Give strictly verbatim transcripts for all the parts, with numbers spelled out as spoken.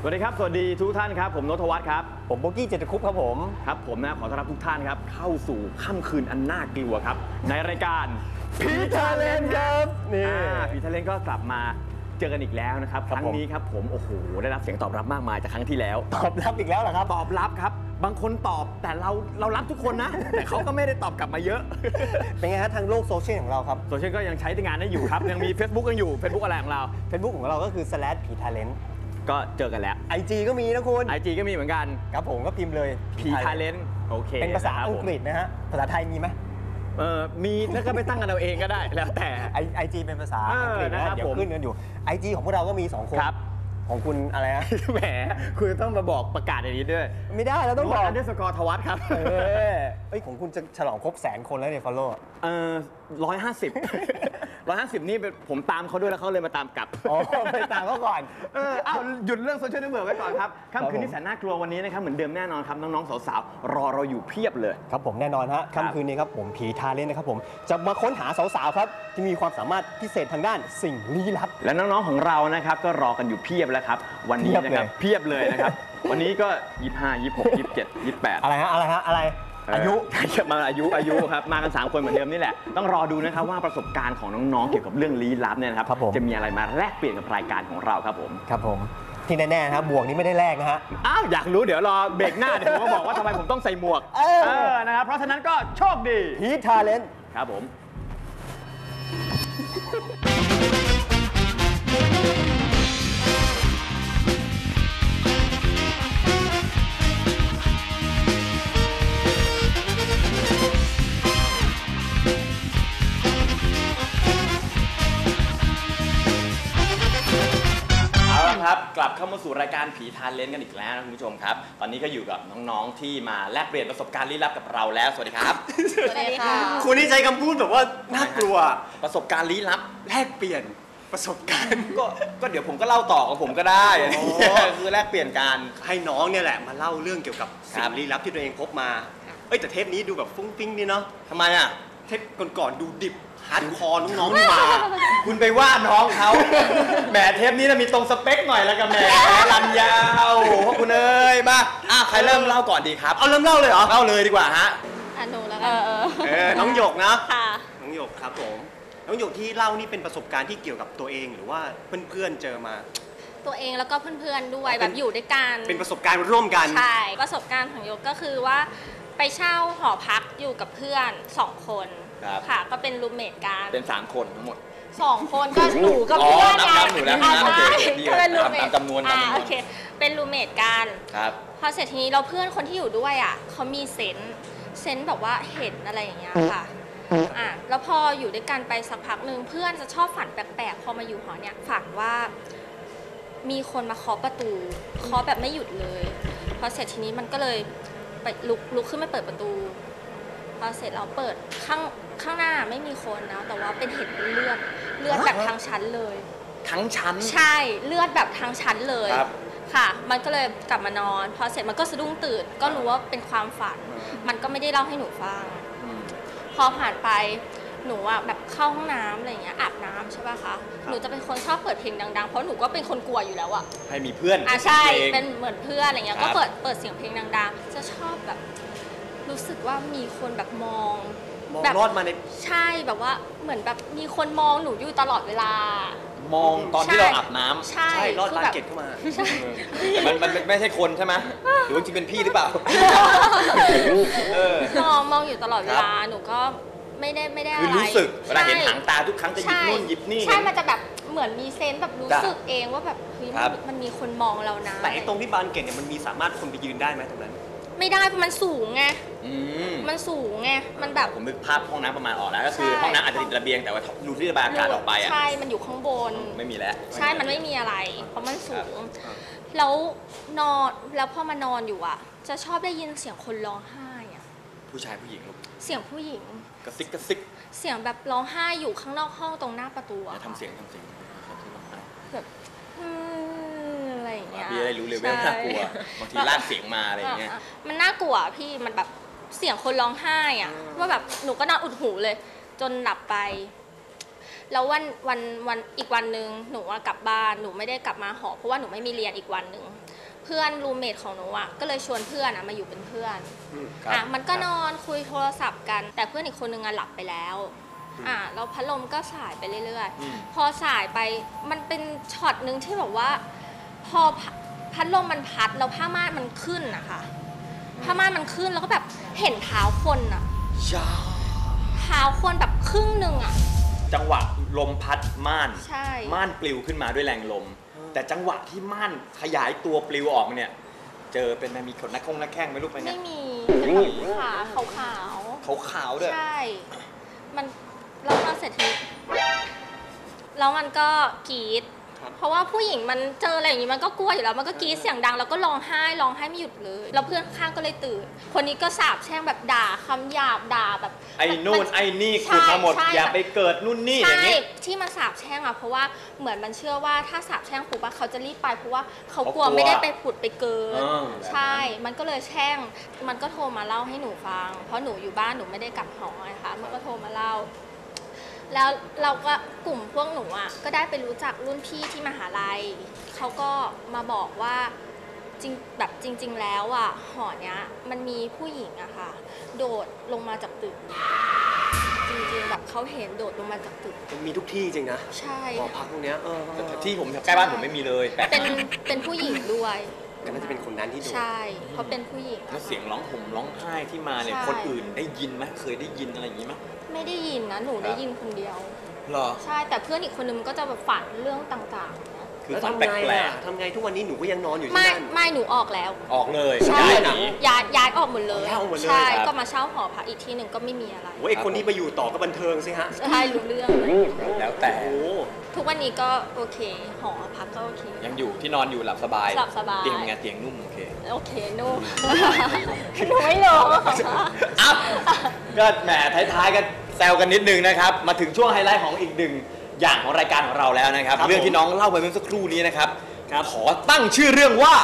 วัสดีครับสวัสดีทุกท่านครับผมโนทวัฒน์ครับผมโบกี้เจตคุปครับผมครับผมนะขอต้อนรับทุกท่านครับเข้าสู่ค่ำคืนอันน่ากลัวครับในรายการผีทาเลนครับนี่ผีทาเลนก็กลับมาเจอกันอีกแล้วนะครับครั้งนี้ครับผมโอ้โหได้รับเสียงตอบรับมากมายจากครั้งที่แล้วตอบรับอีกแล้วเหรอครับตอบรับครับบางคนตอบแต่เราเรารับทุกคนนะแต่เขาก็ไม่ได้ตอบกลับมาเยอะเป็นไงฮะทางโลกโซเชียลของเราครับโซเชียลก็ยังใช้งานได้อยู่ครับยังมี Facebook ยังอยู่ Facebook อะไรของเรา Facebook ของเราก็คือ slash ผีทาเลนก็เจอกันแล้วไอ จี ก็มีนะคุณไอ จี ก็มีเหมือนกันครับผมก็พิมพ์เลยผีทาเลนโอเคเป็นภาษาอังกฤษนะฮะภาษาไทยมีไหมเออมีแล้วก็ไปตั้งกันเอาเองก็ได้แล้วแต่ไอจีเป็นภาษาอังกฤษนะเดี๋ยวขึ้นกันอยู่ ไอ จี ของพวกเราก็มีสองคนของคุณอะไรฮะแหมคุณต้องมาบอกประกาศอย่างนี้ด้วยไม่ได้เราต้องบอกอันเดอร์สกอร์ทวัฒน์ครับเออเอ้ยของคุณจะฉลองครบแสนคนแล้วเนี่ย follow เออร้อยห้าสิบร้อยห้าสิบนี่ผมตามเขาด้วยแล้วเขาเลยมาตามกลับอ๋อไปตามเขาก่อนเออเอาหยุดเรื่องโซเชียลเน็ตเวิร์กไว้ก่อนครับค่ำคืนนี้แสนน่ากลัววันนี้นะครับเหมือนเดิมแน่นอนครับน้องๆสาวๆรอเราอยู่เพียบเลยครับผมแน่นอนฮะค่ำคืนนี้ครับผมผีทาเลนนะครับผมจะมาค้นหาสาวๆครับที่มีความสามารถพิเศษทางด้านสิ่งลี้ลับและน้องๆของเรานะครับก็รอกันอยู่เพียบแล้วครับวันนี้นะครับเพียบเลยนะครับวันนี้ก็ยี่สิบห้า ยี่สิบหก ยี่สิบเจ็ด ยี่สิบแปดอะไรฮะอะไรฮะอะไรอายุมาอายุอายุครับมากันสามคนเหมือนเดิมนี่แหละต้องรอดูนะครับว่าประสบการณ์ของน้องๆเกี่ยวกับเรื่องลี้ลับเนี่ยนะครับจะมีอะไรมาแลกเปลี่ยนกับรายการของเราครับผมครับผมที่แน่ๆนะครับหมวกนี้ไม่ได้แลกนะฮะอ้าวอยากรู้เดี๋ยวรอเบรกหน้าเดี๋ยวผมก็บอกว่าทำไมผมต้องใส่หมวกเออนะครับเพราะฉะนั้นก็โชคดีผีทาเลนครับผมครับกลับเข้ามาสู่รายการผีทาเลนกันอีกแล้วนะคุณผู้ชมครับตอนนี้ก็อยู่กับน้องๆที่มาแลกเปลี่ยนประสบการณ์ลี้ลับกับเราแล้วสวัสดีครับสวัสดีค่ะคุณนี่ใช้คำพูดแบบว่าน่ากลัวประสบการณ์ลี้ลับแลกเปลี่ยนประสบการณ์ก็ก็เดี๋ยวผมก็เล่าต่อของผมก็ได้คือแลกเปลี่ยนการให้น้องเนี่ยแหละมาเล่าเรื่องเกี่ยวกับสิ่งลี้ลับที่ตัวเองพบมาเอ้ยแต่เทปนี้ดูแบบฟุ้งฟิ้งนี่เนาะทำไมอ่ะเทปก่อนๆดูดิบฮาร์ดคอร์น้องๆนี่มาคุณไปว่าน้องเขาแหมเทปนี้เรามีตรงสเปคหน่อยแล้วกันแหมรันยาวพวกคุณเอ้ยมาอ่ะใครเริ่มเล่าก่อนดีครับเอาเริ่มเล่าเลยเหรอเล่าเลยดีกว่าฮะอ่ะหนูแล้วกันเออน้องหยกนะค่ะน้องหยกครับผมน้องหยกที่เล่านี่เป็นประสบการณ์ที่เกี่ยวกับตัวเองหรือว่าเพื่อนๆเจอมาตัวเองแล้วก็เพื่อนๆด้วยแบบอยู่ด้วยกันเป็นประสบการณ์ร่วมกันใช่ประสบการณ์ของหยกก็คือว่าไปเช่าหอพักอยู่กับเพื่อนสองคนค่ะก็เป็นรูมเมทกันเป็นสามคนทั้งหมดสองคนก็หนูกับเพื่อนกันอ่าใช่ก็เป็นรูมเมทจำนวนกันโอเคเป็นรูมเมทกันครับพอเสร็จทีนี้เราเพื่อนคนที่อยู่ด้วยอ่ะเขามีเซนส์เซนส์แบบว่าเห็นอะไรอย่างเงี้ยค่ะอ่ะแล้วพออยู่ด้วยกันไปสักพักหนึ่งเพื่อนจะชอบฝันแปลกๆพอมาอยู่หอเนี่ยฝันว่ามีคนมาเคาะประตูเคาะแบบไม่หยุดเลยพอเสร็จทีนี้มันก็เลยไปลุกลุกขึ้นไปเปิดประตูพอเสร็จเราเปิดข้างข้างหน้าไม่มีคนนะแต่ว่าเป็นเห็นเลือดเลือดแบบทั้งชั้นเลยทั้งชั้นใช่เลือดแบบทั้งชั้นเลยค่ะมันก็เลยกลับมานอนพอเสร็จมันก็สะดุ้งตื่นก็รู้ว่าเป็นความฝันมันก็ไม่ได้เล่าให้หนูฟังพอผ่านไปหนูอ่ะแบบเข้าห้องน้ำอะไรอย่างเงี้ยอาบน้ำใช่ป่ะคะหนูจะเป็นคนชอบเปิดเพลงดังๆเพราะหนูก็เป็นคนกลัวอยู่แล้วอ่ะให้มีเพื่อนอ่ะใช่เป็นเหมือนเพื่อนอะไรเงี้ยก็เปิดเปิดเสียงเพลงดังๆจะชอบแบบรู้สึกว่ามีคนแบบมองแบบรอดมาในใช่แบบว่าเหมือนแบบมีคนมองหนูอยู่ตลอดเวลามองตอนที่เราอาบน้ำใช่รอดบานเกล็ดเข้ามาแต่มันมันไม่ใช่คนใช่ไหมหรือว่าจริงเป็นพี่หรือเปล่ามองมองอยู่ตลอดเวลาหนูก็ไม่ได้ไม่ได้อะไรคือรู้สึกเวลาเห็นหางตาทุกครั้งจะหยิบนู่นหยิบนี่ใช่มันจะแบบเหมือนมีเซนส์แบบรู้สึกเองว่าแบบเฮ้ยมันมีคนมองเรานะแต่ตรงที่บานเกล็ดเนี่ยมันมีสามารถคนไปยืนได้ไหมตรงนั้นไม่ได้เพราะมันสูงไงมันสูงไงมันแบบผมนึกภาพห้องน้ำประมาณออกแล้วก็คือห้องน้ำอาจจะติดระเบียงแต่ว่ารูที่ระบายอากาศออกไปอ่ะใช่มันอยู่ข้างบนไม่มีแล้วใช่มันไม่มีอะไรเพราะมันสูงแล้วนอนแล้วพอมานอนอยู่อ่ะจะชอบได้ยินเสียงคนร้องไห้อ่ะผู้ชายผู้หญิงลูกเสียงผู้หญิงกระซิกกระซิกเสียงแบบร้องไห้อยู่ข้างนอกห้องตรงหน้าประตูอ่ะทำเสียงทำเสียงแบบอะไรอย่างเงี้ยพี่ได้รู้เลยว่าน่ากลัวบางทีลากเสียงมาอะไรอย่างเงี้ยมันน่ากลัวพี่มันแบบเสียงคนร้องไห้อ่ะว่าแบบหนูก็นอนอุดหูเลยจนหลับไปแล้ววันวันวันอีกวันหนึ่งหนูว่ากลับบ้านหนูไม่ได้กลับมาหอเพราะว่าหนูไม่มีเรียนอีกวันหนึ่งเพื่อนรูมเมทของหนูอ่ะก็เลยชวนเพื่อนอ่ะมาอยู่เป็นเพื่อนอ่ะมันก็นอนคุยโทรศัพท์กันแต่เพื่อนอีกคนนึงอ่ะหลับไปแล้วอ่ะแล้วพัดลมก็สายไปเรื่อยๆพอสายไปมันเป็นช็อตหนึ่งที่แบบว่าพอพัดลมมันพัดแล้วผ้าม่านมันขึ้นนะคะผ้าม่านมันขึ้นแล้วก็แบบเห็นเท้าคนอ่ะเท้าคนแบบครึ่งหนึ่งอ่ะจังหวะลมพัดม่านใช่ม่านปลิวขึ้นมาด้วยแรงลมแต่จังหวะที่ม่านขยายตัวปลิวออกมาเนี่ยเจอเป็นมีขนนักคงนักแข้งไหมลูกไปเนี่ยไม่มีเป็นแบบขาขาวขาวขาวๆด้วยใช่มันแล้วมันเสร็จทีแล้วมันก็กรี๊ดเพราะว่าผู้หญิงมันเจออะไรอย่างนี้มันก็กลัวอยู่แล้วมันก็กรี๊ดเสียงดังแล้วก็ร้องไห้ร้องไห้ไม่หยุดเลยแล้วเพื่อนข้างก็เลยตื่นคนนี้ก็สาบแช่งแบบด่าคำหยาบด่าแบบไอ้นู่นไอ้นี่ขุดมาหมดอย่าไปเกิดนู่นนี่อย่างนี้ที่มาสาบแช่งอ่ะเพราะว่าเหมือนมันเชื่อว่าถ้าสาบแช่งปุ๊บเขาจะรีบไปเพราะว่าเขากลัวไม่ได้ไปผุดไปเกิดใช่มันก็เลยแช่งมันก็โทรมาเล่าให้หนูฟังเพราะหนูอยู่บ้านหนูไม่ได้กลับหอนะคะมันก็โทรมาเล่าแล้วเราก็กลุ่มพวกหนูอ่ะก็ได้ไปรู้จักรุ่นพี่ที่มหาลัยเขาก็มาบอกว่าจริงแบบจริงๆแล้วอ่ะหอเนี้ยมันมีผู้หญิงอะค่ะโดดลงมาจากตึกจริงๆแบบเขาเห็นโดดลงมาจากตึกมันมีทุกที่จริงนะใช่หอพักตรงเนี้ยเออแต่ที่ผมใกล้บ้านผมไม่มีเลยเป็นเป็นผู้หญิงด้วยก็น่าจะเป็นคนนั้นที่โดดใช่เขาเป็นผู้หญิงแล้วเสียงร้องห่มร้องไห้ที่มาเนี่ยคนอื่นได้ยินไหมเคยได้ยินอะไรอย่างนี้ไหมไม่ได้ยินนะหนูได้ยินคนเดียวหรอใช่แต่เพื่อนอีกคนนึงก็จะแบบฝันเรื่องต่างๆคือทำไงอ่ะทำไงทุกวันนี้หนูก็ยังนอนอยู่ที่นั่นไม่ไม่หนูออกแล้วออกเลยใช่ย้ายย้ายออกหมดเลยใช่ก็มาเช่าหอพักอีกทีหนึ่งก็ไม่มีอะไรโอ้ยคนที่ไปอยู่ต่อก็บันเทิงสิฮะใช่รู้เรื่องแล้วแต่ทุกวันนี้ก็โอเคหอพักก็โอเคยังอยู่ที่นอนอยู่หลับสบายหลับสบายเตียงไงเตียงนุ่มโอเคโอเคนุ่มหนูไม่รู้อ้าวก็แหมท้ายๆกันแซวกันนิดนึงนะครับมาถึงช่วงไฮไลท์ของอีกหนึ่งอย่างของรายการของเราแล้วนะครับเรื่องที่น้องเล่าไปเมื่อสักครู่นี้นะครับขอตั้งชื่อเรื่องว่า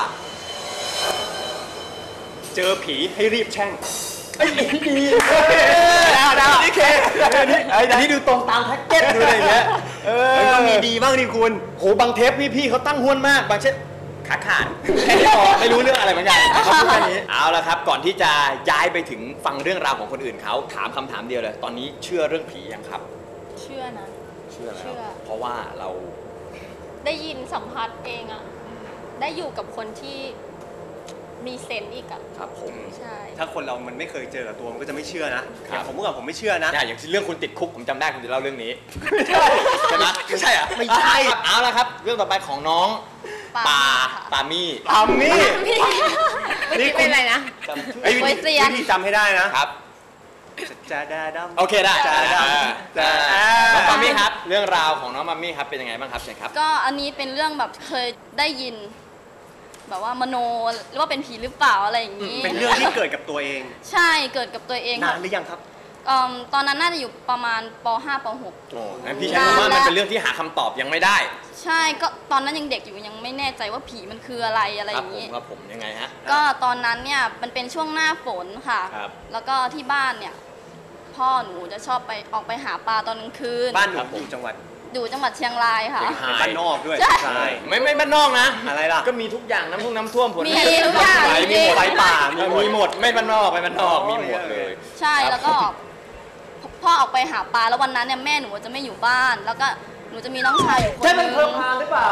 เจอผีให้รีบแช่งไอ้ดีดาวดาวนี่เคอันนี้ดูตรงตามแพ็กเกจดูอะไรเงี้ยเออต้องมีดีบ้างดิคุณโหบางเทปนี่พี่เขาตั้งห้วนมากบางเช่นขาขาดแค่นี้พอไม่รู้เรื่องอะไรเหมือนกันเขาพูดแค่นี้เอาละครับก่อนที่จะย้ายไปถึงฟังเรื่องราวของคนอื่นเขาถามคำถามเดียวเลยตอนนี้เชื่อเรื่องผียังครับเชื่อนะเชื่อแล้วเพราะว่าเราได้ยินสัมผัสเองอะได้อยู่กับคนที่มีเซนส์อีกอะครับผมใช่ถ้าคนเรามันไม่เคยเจอกับตัวมันก็จะไม่เชื่อนะอย่างผมเมื่อก่อนผมไม่เชื่อนะอย่างเรื่องคุณติดคุกผมจำได้คุณจะเล่าเรื่องนี้ใช่ใช่ไหมไม่ใช่อะไม่ใช่เอาละครับเรื่องต่อไปของน้องปาปามี่ปามี่นี่เป็นอะไรนะไอ้วิธีจำให้ได้นะครับจะดาดำโอเคได้จะดำน้องมัมมี่ครับเรื่องราวของน้องมัมมี่ครับเป็นยังไงบ้างครับเชิญครับก็อันนี้เป็นเรื่องแบบเคยได้ยินแบบว่ามโนหรือว่าเป็นผีหรือเปล่าอะไรอย่างนี้เป็นเรื่องที่เกิดกับตัวเองใช่เกิดกับตัวเองนานหรือยังครับตอนนั้นน่าจะอยู่ประมาณป ห้า ป หกโอ้งั้นพี่ใช้คำว่ามันเป็นเรื่องที่หาคำตอบยังไม่ได้ใช่ก็ตอนนั้นยังเด็กอยู่ยังไม่แน่ใจว่าผีมันคืออะไรอะไรอย่างนี้ครับผมยังไงฮะก็ตอนนั้นเนี่ยมันเป็นช่วงหน้าฝนค่ะแล้วก็ที่บ้านเนี่ยพ่อหนูจะชอบไปออกไปหาปลาตอนกลางคืนบ้านหนูอยู่จังหวัดอยู่จังหวัดเชียงรายค่ะเป็นบ้านนอกด้วยใช่ไม่ไม่บ้านนอกนะอะไรล่ะก็มีทุกอย่างน้ำท่วมน้ำท่วมผลมีทุกอย่างมีหมดไฟป่ามีหมดไม่บ้านนอกไปบ้านนอกมีหมดเลยใช่แล้วก็พ่อออกไปหาปลาแล้ววันนั้นเนี่ยแม่หนูจะไม่อยู่บ้านแล้วก็หนูจะมีน้องชายอยู่คนนึงใช่มันเพิ่มพานหรือเปล่า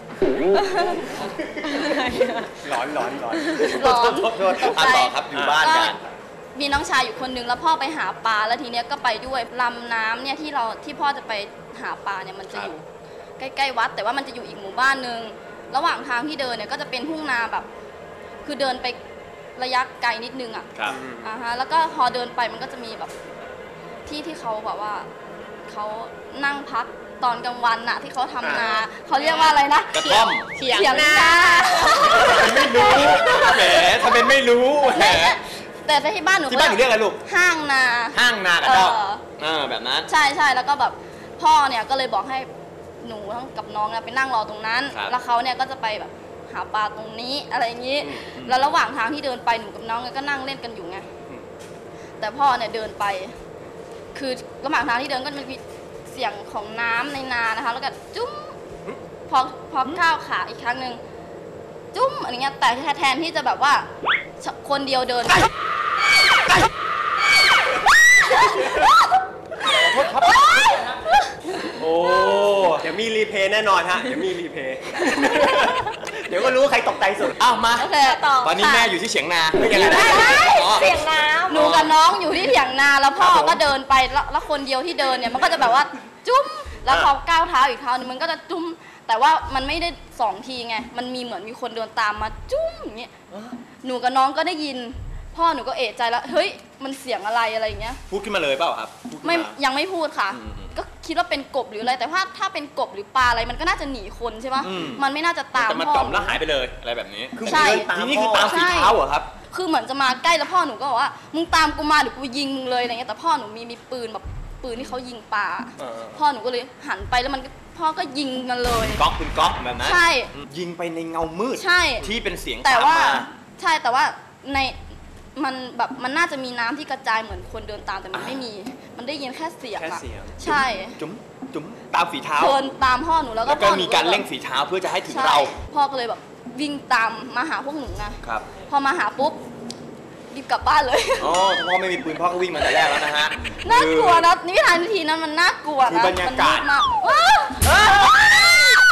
ร้อนร้อนร้อนร้อนโทษต่อครับอยู่บ้านกันมีน้องชายอยู่คนนึงแล้วพ่อไปหาปลาแล้วทีเนี้ยก็ไปด้วยลำน้ำเนี่ยที่เราที่พ่อจะไปหาปลาเนี่ยมันจะอยู่ใกล้ๆวัดแต่ว่ามันจะอยู่อีกหมู่บ้านนึงระหว่างทางที่เดินเนี่ยก็จะเป็นทุ่งนาแบบคือเดินไประยะไกลนิดนึงอ่ะครับอ่าฮะแล้วก็พอเดินไปมันก็จะมีแบบที่ที่เขาแบบว่าเขานั่งพักตอนกลางวันน่ะที่เขาทำนาเขาเรียกว่าอะไรนะกระท่อมเถียงนาไม่รู้แหมทำเป็นไม่รู้แหมแต่ที่บ้านหนูที่บ้านหนูเรียกอะไรลูกห้างนาห้างนากระท่อมเออแบบนั้นใช่ใช่แล้วก็แบบพ่อเนี่ยก็เลยบอกให้หนูทั้งกับน้องเนี่ยไปนั่งรอตรงนั้นแล้วเขาเนี่ยก็จะไปแบบหาปลาตรงนี้อะไรอย่างนี้แล้วระหว่างทางที่เดินไปหนูกับน้องก็นั่งเล่นกันอยู่ไงแต่พ่อเนี่ยเดินไปคือระหว่างทางที่เดินก็มันมีเสีสียงของน้ำในนานะคะแล้วก็จุ้มพอพอก้าวขาอีกครั้งหนึ่งจุ้มอะไรเงี้ยแต่แทนที่จะแบบว่าคนเดียวเดินโอ้เดี๋ยวมีรีเพย์แน่นอนฮะเดี๋ยวมีรีเพย์เดี๋ยวก็รู้ว่าใครตกใจสุดอ้าวมาโอเคตอนนี้แม่อยู่ที่เฉียงนาไม่ยังไงนะเสียงน้ำหนูกับน้องอยู่ที่เถียงนาแล้วพ่อก็เดินไปแล้วแล้วคนเดียวที่เดินเนี่ยมันก็จะแบบว่าจุ้มแล้วพอก้าวเท้าอีกเท้านึงมันก็จะจุ้มแต่ว่ามันไม่ได้สองทีไงมันมีเหมือนมีคนเดินตามมาจุ้มอย่างเงี้ยหนูกับน้องก็ได้ยินพ่อหนูก็เอะใจแล้วเฮ้ยมันเสียงอะไรอะไรอย่างเงี้ยพูดขึ้นมาเลยเปล่าครับพูดขึ้นไม่มายังไม่พูดค่ะอืมก็คิดว่าเป็นกบหรืออะไรแต่ว่าถ้าเป็นกบหรือปลาอะไรมันก็น่าจะหนีคนใช่ปะอืมมันไม่น่าจะตามแต่มาพ่อจอมแล้วหายไปเลยอะไรแบบนี้คือใช่เดินตามทีนี้พ่คือตามฝีเท้าเหรอครับคือเหมือนจะมาใกล้แล้วพ่อหนูก็บอกว่ามึงตามกูมาเดี๋ยวกูยิงมึงเลยอะไรเงี้ยแต่พ่อหนูมีมีปืนแบบปืนที่เขายิงปลาเออพ่อหนูก็เลยหันไปแล้วมันก็พ่อก็ยิงมันเลยก๊อกคุณก๊อกแบบนั้นใช่ยิงไปในเงามืดใช่ที่เป็นเสียงแต่ตามว่ามาใช่แต่ว่าในมันแบบมันน่าจะมีน้ำที่กระจายเหมือนคนเดินตามแต่มันไม่มี มันได้ยินแค่เสียงแค่อะเสียงใช่จุ๋มจุ๋มตามฝีเท้าเดินตามพ่อหนูแล้วก็แล้วก็พ่อหนูมีการเร่งฝีเท้าเพื่อจะให้ถึงใช่เราพ่อก็เลยแบบวิ่งตามมาหาพวกหนูไงครับพอมาหาปุ๊บรีบกลับบ้านเลยอ๋อถ้าพ่อไม่มีปืนพ่อก็วิ่งมาแต่แรกแล้วนะฮะน่ากลัวนะนิทานทีนั้นมันน่ากลัวคือนะบรรยากาศมันมืดมากว้าว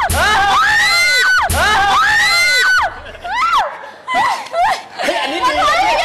เฮ้ยอันนี้ดีอันนี้ดี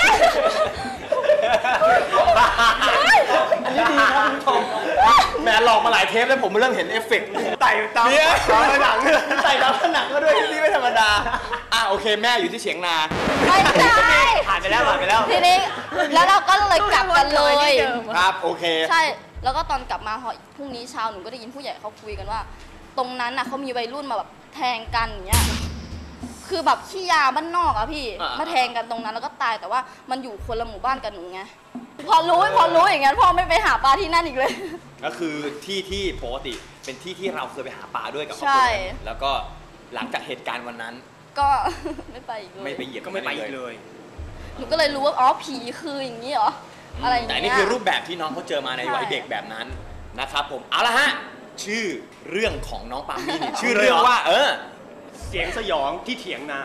ครับคุณผู้ชมแหมหลอกมาหลายเทปแล้วผมเริ่มเห็นเอฟเฟกต์ไต่ตามเนี่ยตามหนังใส่ตามผนังก็ด้วยที่ไม่ธรรมดาอ่ะโอเคแม่อยู่ที่เฉียงนาไม่ใช่ผ่านไปแล้วผ่านไปแล้วทีนี้แล้วเราก็เลยกลับกันเลยครับโอเคใช่แล้วก็ตอนกลับมาพอพรุ่งนี้เช้าหนูก็ได้ยินผู้ใหญ่เขาคุยกันว่า ตรงนั้นน่ะเขามีวัยรุ่นมาแบบแทงกันอย่างเงี้ยคือแบบขี้ยาบ้านนอกอะพี่อ่ามาแทงกันตรงนั้นแล้วก็ตายแต่ว่ามันอยู่คนละหมู่บ้านกันหนูไงพอรู้พอรู้อย่างเงี้ยพ่อไม่ไปหาปลาที่นั่นอีกเลยก็คือที่ที่ปกติเป็นที่ที่เราเคยไปหาปลาด้วยกับครอบใช่ครัวนั้นแล้วก็หลังจากเหตุการณ์วันนั้นก็ ไม่ไปอีกเลยไม่ไปเหยียบก็ไม่ไปอีกเลยหนูก็เลยรู้ว่าอ๋อผีคืออย่างนี้เหรออะไรอย่างแต่เงี้ยนี่คือรูปแบบที่น้องเขาเจอมาในใช่วัยเด็กแบบนั้นนะครับผมเอาละฮะชื่อเรื่องของน้องปามี่นี่เอาชื่อเลยเหรอเรื่องว่า เออเสียงสยองที่เถียงนา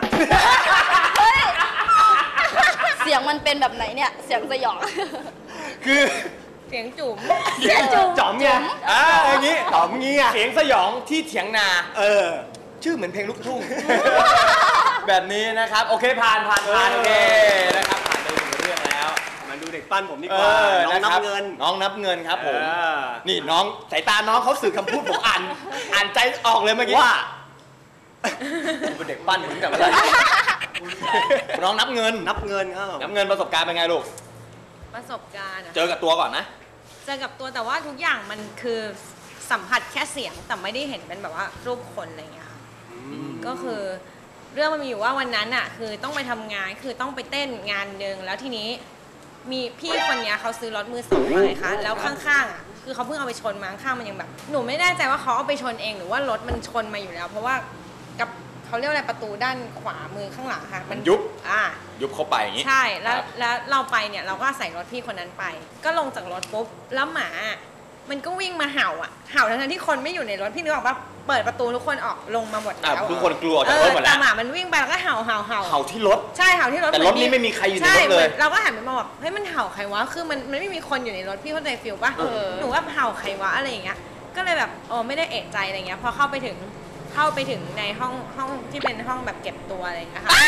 เสียงมันเป็นแบบไหนเนี่ยเสียงสยองคือเสียงจุ๋มเสียงจุ๋มจ๋อมไงอ่าอย่างนี้จ๋อมงี้อ่ะเสียงสยองที่เถียงนาเออชื่อเหมือนเพลงลูกทุ่ง แบบนี้นะครับ โอเคผ่านผ่านผ่านเออโอเคนะครับผ่านไปหนึ่งเรื่องแล้วมาดูเด็กปั้นผมดีเอกว่าอน้องนัะครับเงินน้องนับเงินครับผมเออนี่น้องสายตาน้องเขาสื่อคำพูดผมอ่านอ่านใจออกเลยเมื่อกี้ว่ากูเป็นเด็กปั้นถึงกับอะไร น้องนับเงินนับเงินอ้าวนับเงินประสบการณ์เป็นไงลูกประสบการณ์อะเจอกับตัวก่อนนะเจอกับตัวแต่ว่าทุกอย่างมันคือสัมผัสแค่เสียงแต่ไม่ได้เห็นเป็นแบบว่ารูปคนอะไรอย่างเงี้ยค่ะก็คือเรื่องมันมีอยู่ว่าวันนั้นอ่ะคือต้องไปทำงานคือต้องไปเต้นงานหนึ่งแล้วทีนี้มีพี่คนเนี้ยเขาซื้อรถมือสองมาเลยค่ะแล้วข้างๆอ่ะคือเขาเพิ่งเอาไปชนมาข้างๆมันยังแบบหนูไม่แน่ใจว่าเขาเอาไปชนเองหรือว่ารถมันชนมาอยู่แล้ว เพราะว่ากับเขาเรียกว่าอะไรประตูด้านขวามือข้างหลังค่ะมันยุบอ่ายุบเข้าไปอย่างนี้ใช่แล้วครับแล้วเราไปเนี่ยเราก็ใส่รถพี่คนนั้นไป ก็ลงจากรถปุ๊บแล้วหมามันก็วิ่งมาเห่าอ่ะเห่าทั้งๆที่คนไม่อยู่ในรถพี่นึกออกปะเปิดประตูทุกคนออกลงมาหมดอ่ะแล้วทุกคนกลัวออกจากรถหมดแต่แล้วหมามันวิ่งไปแล้วก็เห่าเห่าเห่าเห่าที่รถใช่เห่าที่รถแต่รถนี่ไม่มีใครอยู่ในรถเลยใช่หมือนเราก็หันไปมองแบบเฮ้ยมันเห่าใครวะคือมันมันไม่มีคนอยู่ในรถพี่เข้าใจฟิลปะเออหนูว่าเห่าใครวะอะไรอย่างเงี้ยก็เลยแบบโอ้ไม่ได้เอะใจอะไรเงี้ยพอเข้าไปถึงเข้าไปถึงในห้องห้องที่เป็นห้องแบบเก็บตัวอะไรอย่างเงี้ยค่ะ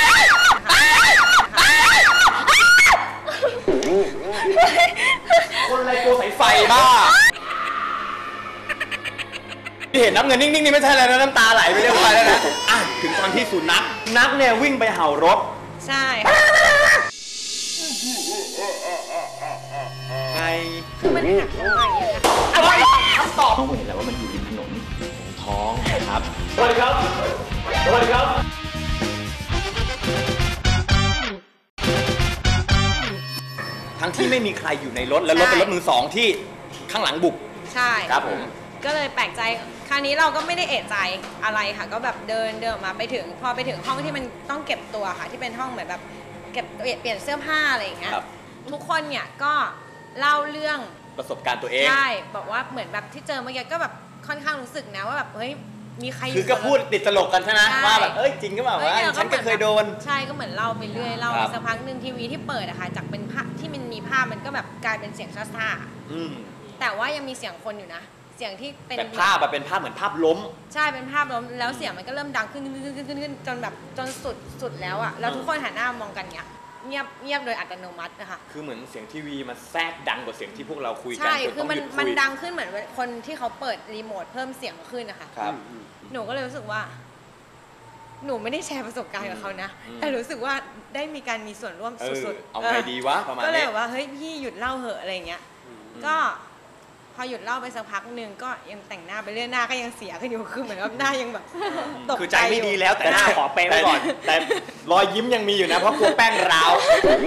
คนอะไรกลัวสายไฟบ้าที่เห็นนับเงินนิ่งๆนี่ไม่ใช่อะไรนะน้ำตาไหลไปเรียบร้อยแล้วนะอ่ะถึงตอนที่สุนัขนักเนี่ยวิ่งไปเห่ารถใช่ไงคือมันหักลงมาอย่างเงี้ยอะไรคำตอบต้องเห็นแล้วว่ามันอยู่ริมถนนตรงท้องนะครับสวัสดีครับสวัสดีครับทั้งที่ไม่มีใครอยู่ในรถและรถเป็นรถมือสองที่ข้างหลังบุกใช่ครับผมก็เลยแปลกใจคราวนี้เราก็ไม่ได้เอะใจอะไรค่ะ ก็แบบเดินเดินออกมาไปถึงพอไปถึงห้องที่มันต้องเก็บตัวค่ะ ที่เป็นห้องเหมือนแบบเก็บเปลี่ยนเสื้อผ้าอะไรอย่างเงี้ยครับทุกคนเนี่ยก็เล่าเรื่องประสบการณ์ตัวเองใช่บอกว่าเหมือนแบบที่เจอเมื่อกี้ก็แบบค่อนข้างรู้สึกนะว่าแบบเฮ้ยมีใครอยู่คือก็พูดติดตลกกันใช่ไหมใช่ว่าแบบเอ้ยจริงก็แบบว่าเอ้ยฉันก็เคยโดนใช่ก็เหมือนเล่าไปเรื่อยเล่าครับสักพักหนึ่งทีวีที่เปิดอะค่ะจากเป็นภาพที่มันมีภาพมันก็แบบกลายเป็นเสียงซ่าอืมๆแต่ว่ายังมีเสียงคนอยู่นะ เสียงที่เป็นแต่ภาพอะเป็นภาพเหมือนภาพล้มใช่เป็นภาพล้มแล้วเสียงมันก็เริ่มดังขึ้นขึ้นขึ้นขึ้นขึ้นจนแบบจนสุดสุดแล้วอะแล้วทุกคนหันหน้ามองกันเนี้ยเงียบเงียบโดยอัตโนมัตินะคะคือเหมือนเสียงทีวีมันแทรกดังกว่าเสียงที่พวกเราคุยกันใช่จนคืต้อองมันหยุดคุมันยดังขึ้นเหมือนคนที่เขาเปิดรีโมทเพิ่มเสียงขึ้นนะคะครับหนูก็เลยรู้สึกว่า หนูไม่ได้แชร์ประสบการณ์กับเขานะอืมแต่รู้สึกว่าได้มีการมีส่วนร่วมเออสุดๆเอาไงดีวะประมาณก็เลยนี้แบบว่าเฮ้ยพี่หยุดเล่าเหอะอะไรเงี้ย ก็พอหยุดเล่าไปสักพักหนึ่งก็ยังแต่งหน้าไปเรื่อยหน้าก็ยังเสียกันอยู่คือเหมือนว่าหน้ายังแบบตกคือใจใจไม่อยู่ดีแล้วแต่หน้าขอเป๊ะไว้ก่อน แต่รอยยิ้มยังมีอยู่นะเพราะกลัวแป้งร้าว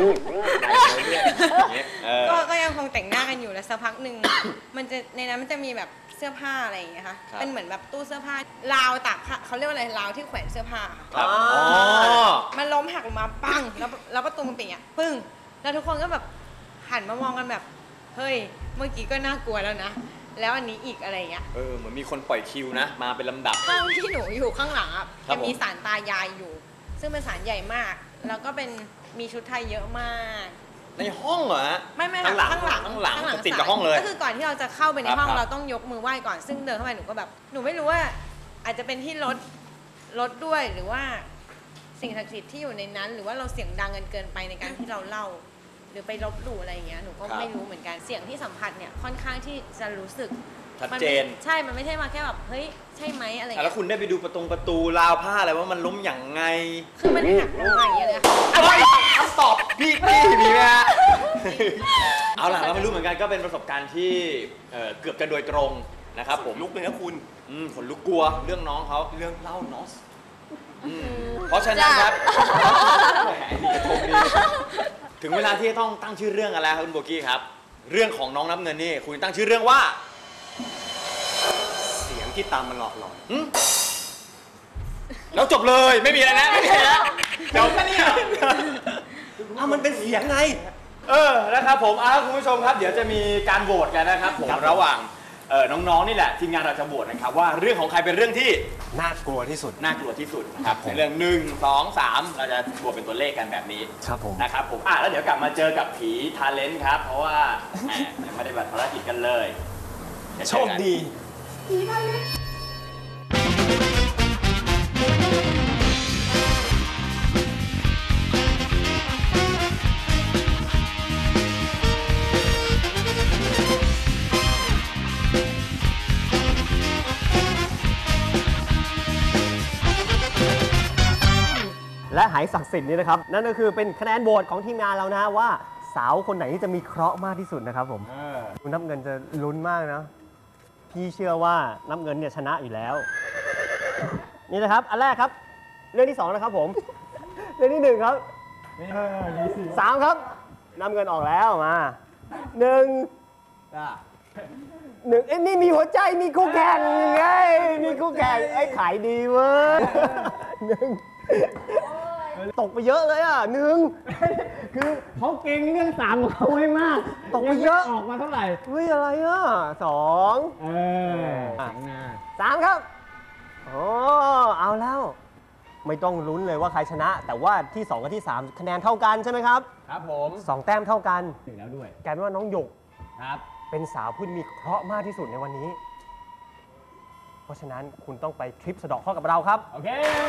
อย่างเงี้ยเออก็ก็ยังคงแต่งหน้ากันอยู่แล้วสักพักหนึ่ง มันจะในนั้นมันจะมีแบบเสื้อผ้าอะไรอย่างเงี้ยค่ะครับเป็นเหมือนแบบตู้เสื้อผ้าราวตากผ้าเขาเรียกว่าอะไรราวที่แขวนเสื้อผ้าค่ะครับอ๋อ๋ออมันล้มหักลงมาปั้งแล้วแล้วประตูมันปิดอ่ะปึ้งแล้วทุกคนก็แบบหันมามองกันแบบเฮ้ยเมื่อกี้ก็น่ากลัวแล้วนะแล้วอันนี้อีกอะไรอย่างเงี้ยเออเหมือนมีคนปล่อยคิวนะ มาเป็นลำดับห้องที่หนูอยู่ข้างหลังอ่ะครัจะบผมมีศาลตายายอยู่ ซึ่งเป็นศาลใหญ่มาก แล้วก็เป็นมีชุดไทยเยอะมากในห้องเหรอฮะไม่ไม่ข้างหลังข้างหลังข้างหลังข้างหลังติดกับห้องเลยก็คือก่อนที่เราจะเข้าไปในครับห้องครับเราต้องยกมือไหว้ก่อน ซึ่งเดินเข้าไปหนูก็แบบหนูไม่รู้ว่าอาจจะเป็นที่รถรถด้วยหรือว่าสิ่งศักดิ์สิทธิ์ที่อยู่ในนั้น หรือว่าเราเสียงดังกันเกินไปในการที่เราเล่า หรือไปลบหลู่อะไรอย่างเงี้ยหนูก็ไม่รู้เหมือนกันเสียงที่สัมผัสเนี่ยค่อนข้างที่จะรู้สึกชัดมันเจไม่นใช่ มันไม่ใช่มาแค่แบบเฮ้ยใช่ไหมอะไรอ่ะเงี้แล้วยคุณได้ไปดูประตงประตูราวผ้าอะไรว่ามันล้มอย่างไงคือมันหักลงมาอย่างเงี้ยเลยค่ะอะไรคำตอบพี่พี่มีไหมฮะ เอาล่ะเราไม่รู้เหมือนกันก็เป็นประสบการณ์ที่เอ่อเกือบจะโดยตรงนะครับผมลุกเลยนะคุณอืมขนลุกกลัวเรื่องน้องเขาเรื่องเล่าเนาะอืมเพราะฉะนั้นครับแหมไอ้นี่กระทงดีถึงเวลาที่จะต้องตั้งชื่อเรื่องอะไรครับคุณโบกี้ครับ เรื่องของน้องน้ำเงินนี่คุณตั้งชื่อเรื่องว่าเสียงที่ตามมันหลอกหลอนหึแล้วจบเลยไม่มีอะไรแล้วไม่มีอะไรแล้วเดี๋ยวแค่นี้เหรออ้าวมันเป็นเสียงไงเออนะครับผมเอาละคุณผู้ชมครับ เดี๋ยวจะมีการโหวตกันนะครับผมระหว่างเอ่อน้องๆนี่แหละทีมงานเราจะโหวตนะครับว่าเรื่องของใครเป็นเรื่องที่น่ากลัวที่สุดน่ากลัวที่สุดนะครับผมในเรื่องหนึ่งสองสามเราจะบวกเป็นตัวเลขกันแบบนี้ครับผมนะครับผมอ่ะแล้วเดี๋ยวกลับมาเจอกับผีทาเลนต์ครับ เพราะว่าแหมยังไม่ได้บัตรภารกิจกันเลยเยวโชเจอคกันดี และหายศักดิ์สิทธิ์นี้นะครับ นั่นก็คือเป็นคะแนนโหวตของทีมงานเรานะว่าสาวคนไหนที่จะมีเคราะห์มากที่สุดนะครับผมคุณน้ำเงินจะลุ้นมากนะ พี่เชื่อว่าน้ำเงินเนี่ยชนะอยู่แล้ว นี่นะครับ อันแรกครับ เรื่องที่สองนะครับผม เรื่องที่หนึ่งครับสามครับน้ำเงินออกแล้วมาหนึ่งหนึ่งเอ้ยนี่มีหัวใจมีคู่แข่งไงมีคู่แข่งไอ้ยขายดีเว้ยหนึ่งตกไปเยอะเลยอ่ะหนึ่งคือเขาเก่งเรื่องสามของเขาไว้มากตกไปเยอะงไม่ออกมาเท่าไหร่เฮ้ยอะไรอ่ะสองเอออ่ะเสียงนาสามครับโอ้เอาแล้ว ไม่ต้องลุ้นเลยว่าใครชนะ แต่ว่าที่สองกับที่สามคะแนนเท่ากันใช่ไหมครับครับผมสองแต้มเท่ากันถึงแล้วด้วยกลายเป็นว่าน้องหยกครับเป็นสาวผู้ที่มีเคราะห์มากที่สุดในวันนี้ เพราะฉะนั้นคุณต้องไปทริปสะเดาะเคราะห์กับเราครับโอเค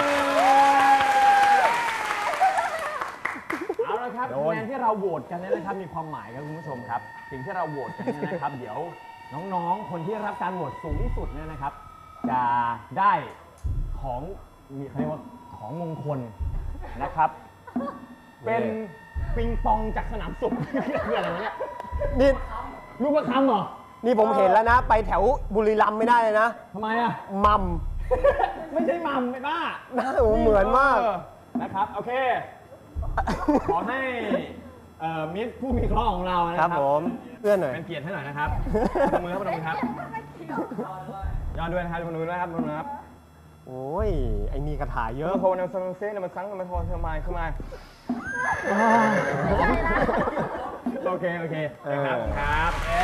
เอาละครับโดคะนแนนที่เราโหวตกันเนี่ยนะครับมีความหมายครับคุณผู้ชมครับ สิ่งที่เราโหวตกันเนี่ยนะครับ เดี๋ยวน้องๆ คนที่รับการโหวตสูงที่สุดเนี่ยนะครับ จะได้ของมีเขาเรียกว่าของมงคลนะครับ เป็นปิงปองจากสนามสุข คืออะไรวะเนี่ยนี่รูปประคำเหรอนี่ผมเห็นแล้วนะ ไปแถวบุรีรัมย์ไม่ได้เลยนะทำไมอ่ะมัมไม่ใช่มัมไม่บ้าหน้าผมเหมือนมากนะครับ โอเค ขอให้เอ่อมิตรผู้มีเคราะห์ของเรานะคครัรับบ ผมเพื่อนหน่อยเป็นเกียรติให้หน่อยนะครับพนมมือครับพนมมือครับย้อนด้วยนะครับพนมมือนะครับพนมมือครับโอ้ย ไอ้นี่กระถายเยเออะอโทนเซนเซ่เนี่ยมันซังมันโทนเธอมาขึ้นมาโอเค โอเคนะครับครับเอ๊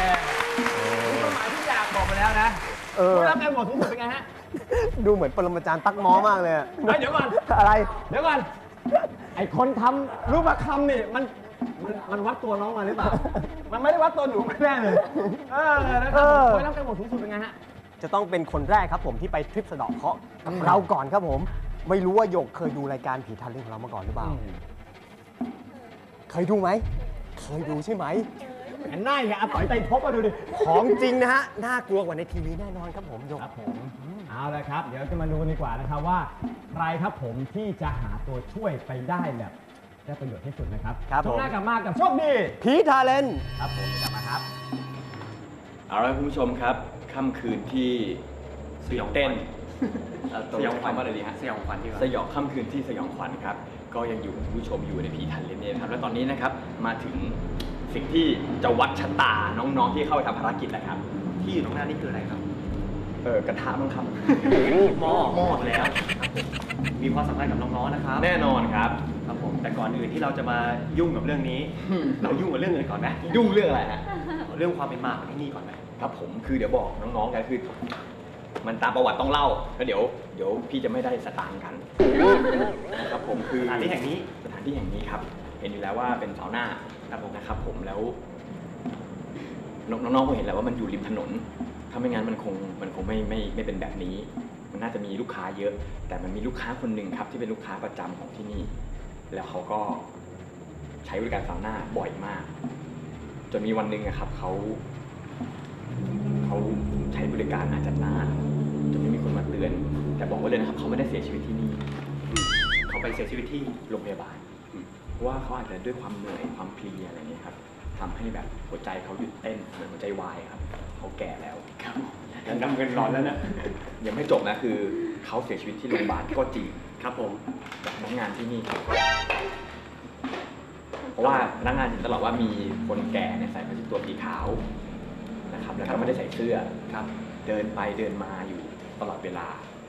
เป้าหมายทุกอย่างบอกไปแล้วนะเออผู้รับการโหวตสูงสุดเป็นไงฮะดูเหมือนปรมาจารย์ตักหมอมากเลยอะเฮ้ยเดี๋ยวก่อนอะไรเดี๋ยวก่อน ไอคนทำรูปประคำนี่มันมันมันวัดตัวน้องมาหรือเปล่า มันไม่ได้วัดตัวหนูแน่เลย เออนะครับเออผู้รับการโหวตสูงสุดเป็นไงฮะจะต้องเป็นคนแรกครับผมที่ไปทริปสะเดาะเคราะห์กับเราก่อนครับผม ไม่รู้ว่าหยกเคยดูรายการผีทันเรื่องของเรามาก่อนหรือเปล่า เคยดูไหม เคยดูใช่ไหมแอนน่าไงอาต่อยไตทบมาดูดิของจริงนะฮะ น่ากลัวกว่าในทีวีแน่นอนครับผมหยกครับผม เอาละครับ เดี๋ยวจะมาดูดีกว่านะครับว่าใครครับผมที่จะหาตัวช่วยไปได้แบบได้ประโยชน์ที่สุดนะครับครับผมช่วงหน้ากลับมากับโชคดีผีทาเลนครับผมกลับมาครับเอาละคุณผู้ชมครับค่ำคืนที่สยองเต้นสยองขวัญว่าอะไรดีฮะสยองขวัญดีกว่าสยองค่ำคืนที่สยองขวัญครับก็ยังอยู่กับคุณผู้ชมอยู่ในผีทันเลนเนี่ยนะครับและตอนนี้นะครับมาถึงสิ่งที่จะวัดชะตาน้องๆที่เข้าไปทำภารกิจแล้วครับที่อยู่ตรงหน้านี่คืออะไรครับเออกระทะบ้างครับหม้อหม้อแล้วมีความสำคัญกับน้องๆนะครับแน่นอนครับครับผมแต่ก่อนอื่นที่เราจะมายุ่งกับเรื่องนี้ เรายุ่งกับเรื่องอื่นก่อนไหมยุ่งเรื่องอะไรฮะเรื่องความเป็นมาของที่นี่ก่อนไหมครับผมคือเดี๋ยวบอกน้องๆกันคือ มันตามประวัติต้องเล่าแล้วเดี๋ยวเดี๋ยวพี่จะไม่ได้สตางค์กันนะครับผมคือสถานที่แห่งนี้สถานที่แห่งนี้ครับ เห็นอยู่แล้วว่าเป็นซาวน่าครับผมนะครับผมแล้ว น้องๆคงเห็นแล้วว่ามันอยู่ริมถนน ถ้าไม่งั้นมันคงมันคงไม่ไม่ไม่เป็นแบบนี้ มันน่าจะมีลูกค้าเยอะ แต่มันมีลูกค้าคนหนึ่งครับ ที่เป็นลูกค้าประจำของที่นี่ แล้วเขาก็ใช้บริการซาวน่าบ่อยมาก จนมีวันหนึ่งอะครับเขาเขาใช้บริการอาจจะนานจนไม่มีคนมาเตือน แต่บอกไว้เลยนะครับเขาไม่ได้เสียชีวิตที่นี่เขาไปเสียชีวิตที่โรงพยาบาลเพราะว่าเขาอาจจะด้วยความเหนื่อยความเพลียอะไรเงี้ยครับทำให้แบบหัวใจเขาหยุดเต้นเหมือนหัวใจวายครับเขาแก่แล้วครับยังนำเงินร้อนแล้วเนี่ยยังไม่จบนะคือเขาเสียชีวิตที่โรงพยาบาลก็จริงครับผมจากพนักงานที่นี่ครับเพราะว่าพนักงานเห็นตลอดว่ามีคนแก่เนี่ยใส่ผ้าเช็ดตัวสีขาวนะครับแล้วก็ไม่ได้ใส่เสื้อครับ เดินไปเดินมาอยู่ตลอดเวลา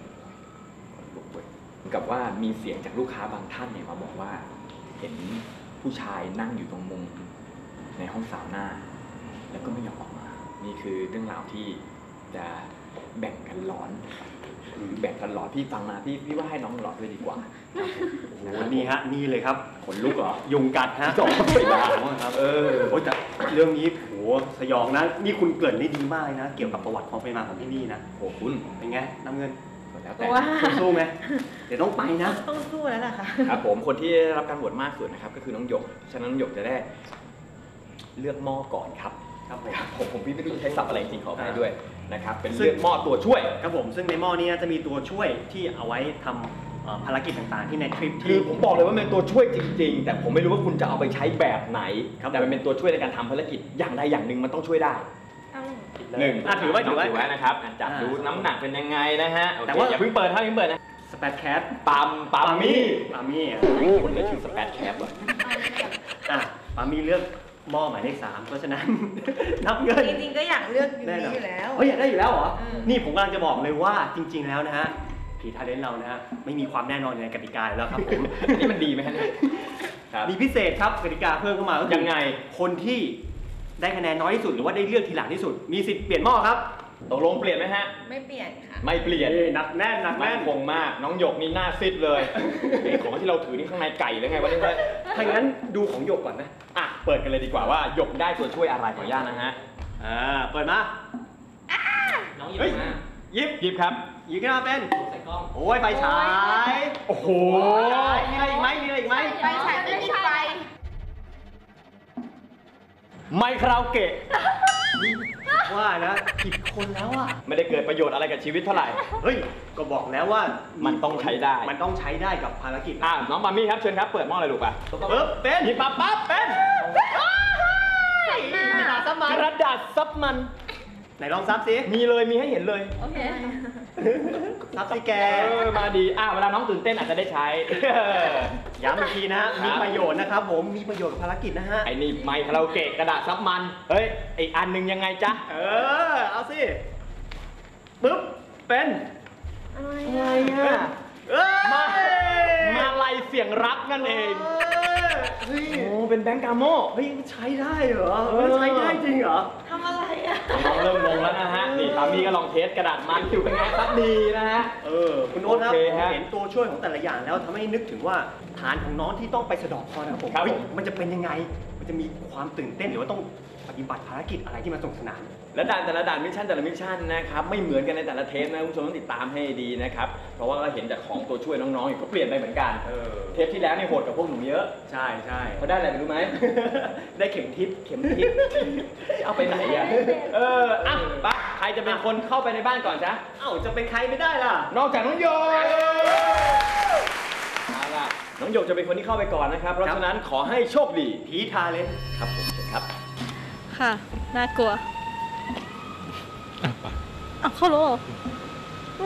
เหมือนกับว่ามีเสียงจากลูกค้าบางท่านเนี่ยมาบอกว่า เห็นผู้ชายนั่งอยู่ตรงมุมในห้องสาวน่าแล้วก็ไม่ยอมออกมา นี่คือเรื่องราวที่จะแบ่งกันร้อนหรือแบ่งกันหลอนพี่ฟังมาพี่พี่ว่าให้น้องหลอนด้วยดีกว่าโอ้โหนี่ฮะนี่เลยครับขนลุกเหรอยุงกัดฮะจบไปแล้วครับเออโอ้ยแต่เรื่องนี้โหสยองนะ นี่คุณเกริ่นได้ดีมากเลยนะ เกี่ยวกับประวัติความเป็นมาของที่นี่นะโอ้คุณเป็นไงน้ำเงินแล้วแต่สู้ไหมเดี๋ยวต้องไปนะต้องสู้แล้วล่ะค่ะครับผมคนที่ได้รับการโหวตมากสุดนะครับ ก็คือน้องหยกฉะนั้นน้องหยกจะได้เลือกหม้อก่อนครับครับผมครับผมผมพี่ไม่รู้จะใช้ศัพท์อะไรจริงขอไปด้วยนะครับเป็นซึ่งเลือกหม้อตัวช่วยครับผมซึ่งในหม้อนี้จะมีตัวช่วยที่เอาไว้ทำเอ่อภารกิจต่างๆ ที่ในทริปคืที่อผมบอกเลยว่ามันเป็นตัวช่วยจริง ๆ แต่ผมไม่รู้ว่าคุณจะเอาไปใช้แบบไหนครับแต่มันเป็นตัวช่วยในการทำภารกิจอย่างใดอย่างหนึ่งมันต้องช่วยได้ หนึ่งอ่ะถือไว้ถือไว้ถือไว้นะครับอ่ะจับดูน้ำหนักเป็นยังไงนะฮะโอเคแต่ว่าอย่าเพิ่งเปิดถ้าเพิ่งเปิดนะสเปซแคทปามปามมี่ปามี่อ่ะคนเลยชื่อสแปดแคปว่ะอ่ะปามี่เลือกหม้อหมายเลขสามเพราะฉะนั้น นับเงินจริงๆก็อยากเลือกอยู่แน่นนี้อนอยู่แล้วเฮ้ยอยากได้อยู่แล้วเหรออืมนี่ผมกำลังจะบอกเลยว่าจริง ๆ แล้วนะฮะผีทาเลนต์เรานะฮะไม่มีความแน่นอนในกติกาอยู่แล้วครับผมอันนี้มันดีไหมฮะเนี่ยครับมีพิเศษครับกติกาเพิ่มเข้ามาก็คือยังไงคนที่ได้คะแนนน้อยที่สุดหรือว่าได้เลือกทีหลังที่สุด มีสิทธิ์เปลี่ยนหม้อครับตกลงเปลี่ยนไหมฮะไม่เปลี่ยนค่ะไม่เปลี่ยนนี่หนักแน่นหนักมั่แน่นนคงมาก น้องหยกนี่หน้าซิดเลยไอ้ของที่เราถือนี่ข้างในไก่หรือไงวะเนี่ยถ้างั้นดูของหยกก่อนนะอ่ะ เปิดกันเลยดีกว่าว่าหยกได้ตัวช่วยอะไรขออนุญาตนะฮะอ่าเปิดมาน้องหยิเฮ้ยบมาหยิบหยิบครับหยิบขึ้นมาเป็นใส่กล้องโอ้ยไฟฉายโอ้โหมีอะไรอีกไหมมีอะไรอีกไหมไฟฉายไม่มีไฟไมคาราโอเกะว่านะผิดคนแล้วอ่ะไม่ได้เกิดประโยชน์อะไรกับชีวิตเท่าไหร่เฮ้ย ก็บอกแล้วว่ามัมันต้องใช้ได้มันต้องใช้ได้กับภารกิจอ่ะน้องบามี่ครับเชิญครับ เปิดหม้อเลยลูกป่ะปึ๊บเป็นหยิบปั๊บปั๊บเป็นกระดาษซับมันกระดาษซับมันไหนลองซับสิมีเลยมีให้เห็นเลยโอเคซับสิแกเออมาดี อ่ะเวลาน้องตื่นเต้นอาจจะได้ใช้ย้ำอีกทีนะฮะครับมีประโยชน์นะครับผม มีประโยชน์กับภารกิจนะฮะไอ้นี่ไมค์คาราโอเกะกระดาษซับมัน เฮ้ยอีกอันหนึ่งยังไงจ๊ะเออ เอาสิ ปึ๊บ เป็นอะไรอะไรอ่ะเอ้ยมา มาลายเสียงรักนั่นเองเฮ้ยโอ้ เป็นแบงก์กาโม่เฮ้ยมันใช้ได้เหรอเออใช้ได้จริงเหรอทำอะไรอ่ะน้องเริ่มงงแล้วนะฮะนี่ตามีก็ลองเทสกระดาษมันอยู่เป็นไงครับดีนะฮะเออคุณโน้ตครับโอเคผมฮะเห็นตัวช่วยของแต่ละอย่างแล้วทำให้นึกถึงว่าฐานของน้องที่ต้องไปสะเดอกคอนะครับผมครับเฮ้ยผมมันจะเป็นยังไง มันจะมีความตื่นเต้นหรือว่าต้องปฏิบัติภารกิจอะไรที่มันสนุกสนานและด่านแต่ละด่านมิชชั่นแต่ละมิชชั่นนะครับไม่เหมือนกันในแต่ละเทปนะคุณผู้ชมต้องติดตามให้ดีนะครับเพราะว่าก็เห็นจากของตัวช่วยน้องๆอยู่ก็เปลี่ยนไปเหมือนกันเออเทปที่แล้วเนี่ยโหดกับพวกหนูเยอะใช่ใช่เขาได้อะไรไม่รู้ไหมได้เข็มทิพย์เข็มทิศ เอาไปไหนอ่ะเอออ่ะไปใครจะเป็นคนเข้าไปในบ้านก่อนจ๊ะเอ้าจะเป็นใครไม่ได้ล่ะนอกจากน้องโยเอาล่ะน้องโยจะเป็นคนที่เข้าไปก่อนนะครับเพราะฉะนั้นขอให้โชคดีผีทาเลนครับผมเชิญครับค่ะ น่ากลัวอ้าวเข้ารู้เหรออู้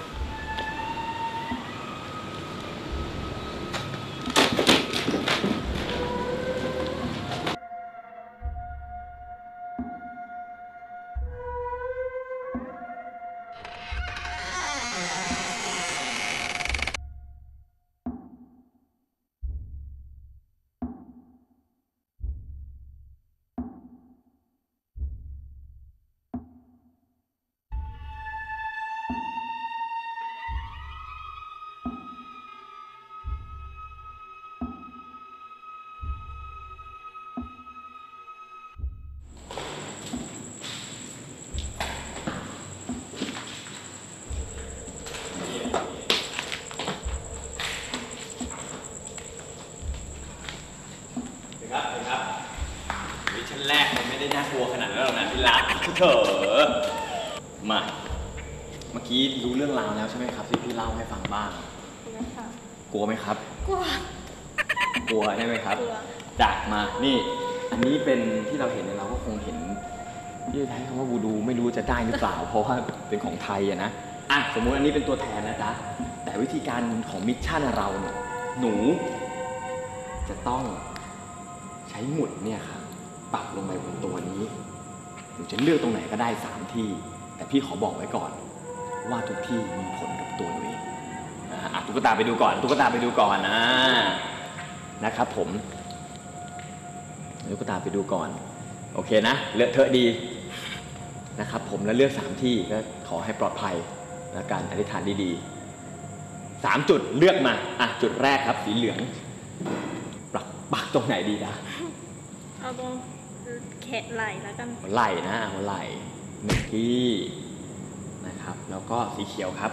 ครับครับมิชชั่นแรกมันไม่ได้น่ากลัวขนาดนั้นหรอกนะพี่รักเถอะมาเมื่อกี้รู้เรื่องราวแล้วใช่ไหมครับที่พี่เล่าให้ฟังบ้างกลัวไหมครับกลัวกลัวใช่ไหมครับกลัวจากมานี่อันนี้เป็นที่เราเห็นเนี่ยเราก็คงเห็นที่ใช้คำว่าวูดูไม่รู้จะได้หรือเปล่า เพราะว่าเป็นของไทยอะนะอ่ะสมมุติอันนี้เป็นตัวแทนนะจ๊ะแต่วิธีการของมิชชั่นเราเนี่ยหนูจะต้องใช้หมุดเนี่ยครับปักลงไปบนตัวนี้หนูจะเลือกตรงไหนก็ได้สามที่ แต่พี่ขอบอกไว้ก่อน ว่าทุกที่มีผลกับตัวหนูเองอ่ะอ่ะตุ๊กตาไปดูก่อนตุ๊กตาไปดูก่อนนะนะครับผมตุ๊กตาไปดูก่อนโอเคนะเลอะเทอะดีนะครับผมแล้วเลือกสามที่ก็ขอให้ปลอดภัยและการอธิษฐานดีๆสามจุดเลือกมาอ่ะจุดแรกครับสีเหลืองปักปักตรงไหนดีนะเอาตรงแขนไหล่แล้วกันหัวไหล่นะหัวไหล่หนึ่งที่นะครับแล้วก็สีเขียวครับ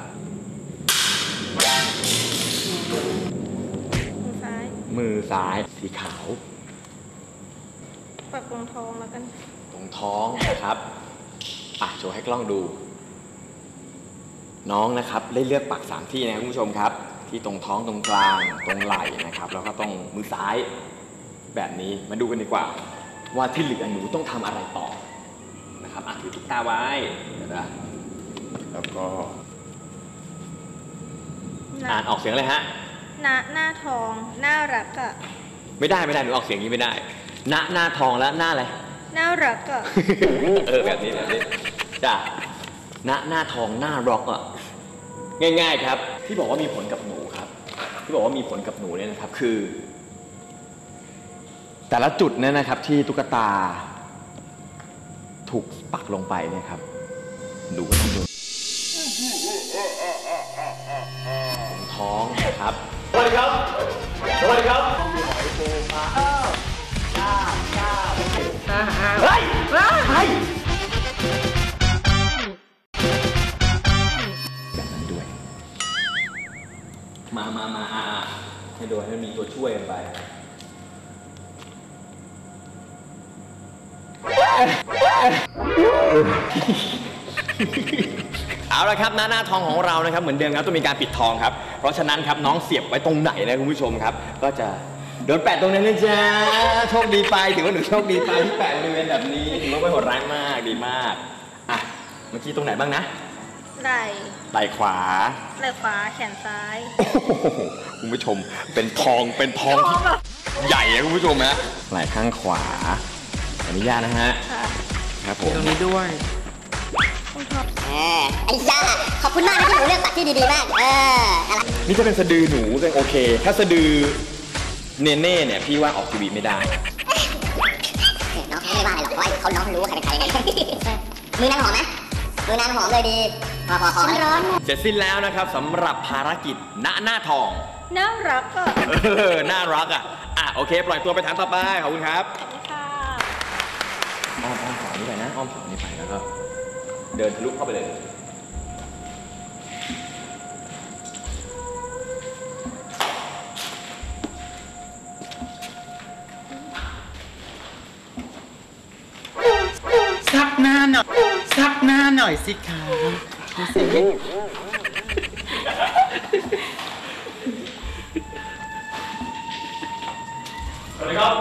มือซ้ายมือซ้ายสีขาวปักตรงท้องแล้วกันตรงท้องนะครับอ่ะโชว์ให้กล้องดู น้องนะครับได้เลือกปักสามที่นะครับคุณผู้ชมครับ ที่ตรงท้องตรงกลางตรงไหล่นะครับแล้วก็ตรงมือซ้ายแบบนี้มาดูกันดีกว่า ว่าที่เหลือหนูต้องทำอะไรต่อนะครับอ่ะถือตุ๊กตาไว้เดี๋ยวนะแล้วก็อ่านออกเสียงเลยฮะหน้าหน้าทอง น่ารักอะไม่ได้ไม่ได้หนูออกเสียงนี้ไม่ได้ณหน้าทองและหน้าอะไรน่ารักอะเออแบบนี้แบบนี้จ้ะณหน้าทองหน้าร็อกอ่ะง่ายๆครับ ที่บอกว่ามีผลกับหนูครับ ที่บอกว่ามีผลกับหนูเนี่ยนะครับคือ แต่ละจุดเนี่ยนะครับที่ตุ๊กตา ถูกปักลงไปเนี่ยครับดูที่ดูตรงท้องนะครับสวัสดีครับสวัสดีครับเฮ้ยเฮ้ยแบบนั้นด้วย มามามาอ่าให้ดูให้มีตัวช่วยกันไป เอาละครับหน้าหน้าทองของเรานะครับเหมือนเดิมครับต้องมีการปิดทองครับเพราะฉะนั้นครับน้องเสียบไว้ตรงไหนนะคุณผู้ชมครับก็จะโดนแปะตรงนั้นนะจ๊ะโชคดีไปถือว่าหนูโชคดีไปที่แปะบริเวณแบบนี้ถือว่าไม่โหดร้ายมากดีมากอ่ะเมื่อกี้ตรงไหนบ้างนะไหล่ไหล่ขวาไหล่ขวาแขนซ้ายโอ้โหคุณผู้ชมเป็นทองเป็นทองที่ใหญ่อะคุณผู้ชมฮะไหล่ข้างขวาขออนุญาตนะฮะค่ะครับผมตรงนี้ด้วยเออไอ้ย่าขอบคุณมากนะที่หนูเลือกตัดที่ดีๆมาก เอออะไรนี่ถ้าเป็นสะดือหนูก็โอเค ถ้าสะดือเนเน่เนี่ยพี่ว่าออกทีวีไม่ได้น้องนาะไม่ได้ว่าอะไรหรอกเพราะว่าเขาน้องรู้ว่าใครเป็นใครยังไง มือนางหอมไหมมือนางหอมเลยดีพอพอพอร้อนเสร็จสิ้นแล้วนะครับสำหรับภารกิจณหน้าทองน่ารักอ่ะเออน่ารักอ่ะอ่ะโอเค ปล่อยตัวไปถามต่อไปขอบคุณครับขอบคุณค่ะอ้อมอ้อมฝั่งนี้ไปนะอ้อมฝั่งนี้ไปแล้วก็เดินทะลุเข้าไปเลยซับหน้าหน่อยซับหน้าหน่อยสิคะดูสิสวัสดีครับ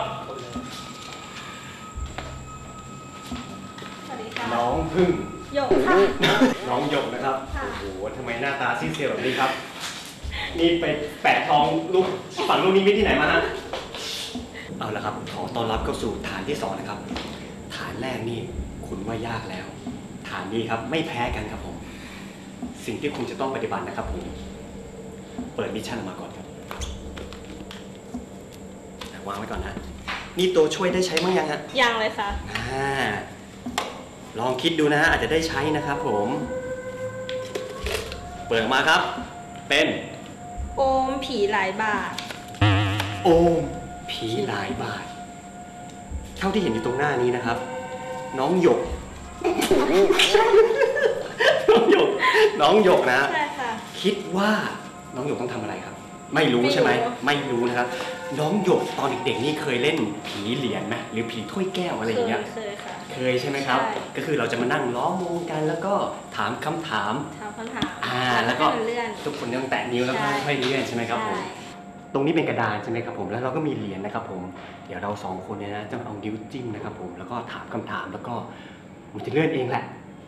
สวัสดีค่ะน้องพึ่งหยกค่ะน้องหยกนะครับค่ะโอ้โหทำไมหน้าตาซีดเซียวแบบนี้ครับ นี่ไปแปะทองลูกฝังลูกนิมิตที่ไหนมาฮะ เอาละครับ ขอต้อนรับเข้าสู่ฐานที่สองนะครับ ฐานแรกนี่คุณว่ายากแล้ว ฐานนี้ครับไม่แพ้กันครับผม สิ่งที่คุณจะต้องปฏิบัตินะครับผม เปิดมิชชั่นออกมาก่อนครับวางไว้ก่อนนะ นี่ตัวช่วยได้ใช้บ้างยังฮะยังเลยค่ะอ่าลองคิดดูนะฮะอาจจะได้ใช้นะครับผม เปิดออกมาครับ เป็นโอมผีหลายบาทโอมผีหลายบาท เท่าที่เห็นอยู่ตรงหน้านี้นะครับ น้องหยก น้องหยก น้องหยกนะใช่ค่ะคิดว่าน้องหยกต้องทำอะไรครับ ไม่รู้ใช่ไหม ไม่รู้นะครับ น้องหยกตอนเด็กๆนี่เคยเล่นผีเหรียญไหมหรือผีถ้วยแก้วอะไรอย่างเงี้ยเคยค่ะเคยใช่ไหมครับใช่ก็คือเราจะมานั่งล้อมวงกันแล้วก็ถามคำถามถามคำถามอ่า แล้วก็ให้มันเลื่อนทุกคนต้องแตะนิ้วแล้วก็ใช่ค่อยๆเลื่อนใช่ไหมครับผมใช่ตรงนี้เป็นกระดานใช่ไหมครับผม แล้วเราก็มีเหรียญนะครับผม เดี๋ยวเราสองคนเนี่ยนะจะเอานิ้วจิ้มนะครับผม แล้วก็ถามคำถามแล้วก็มันจะเลื่อนเองแหละ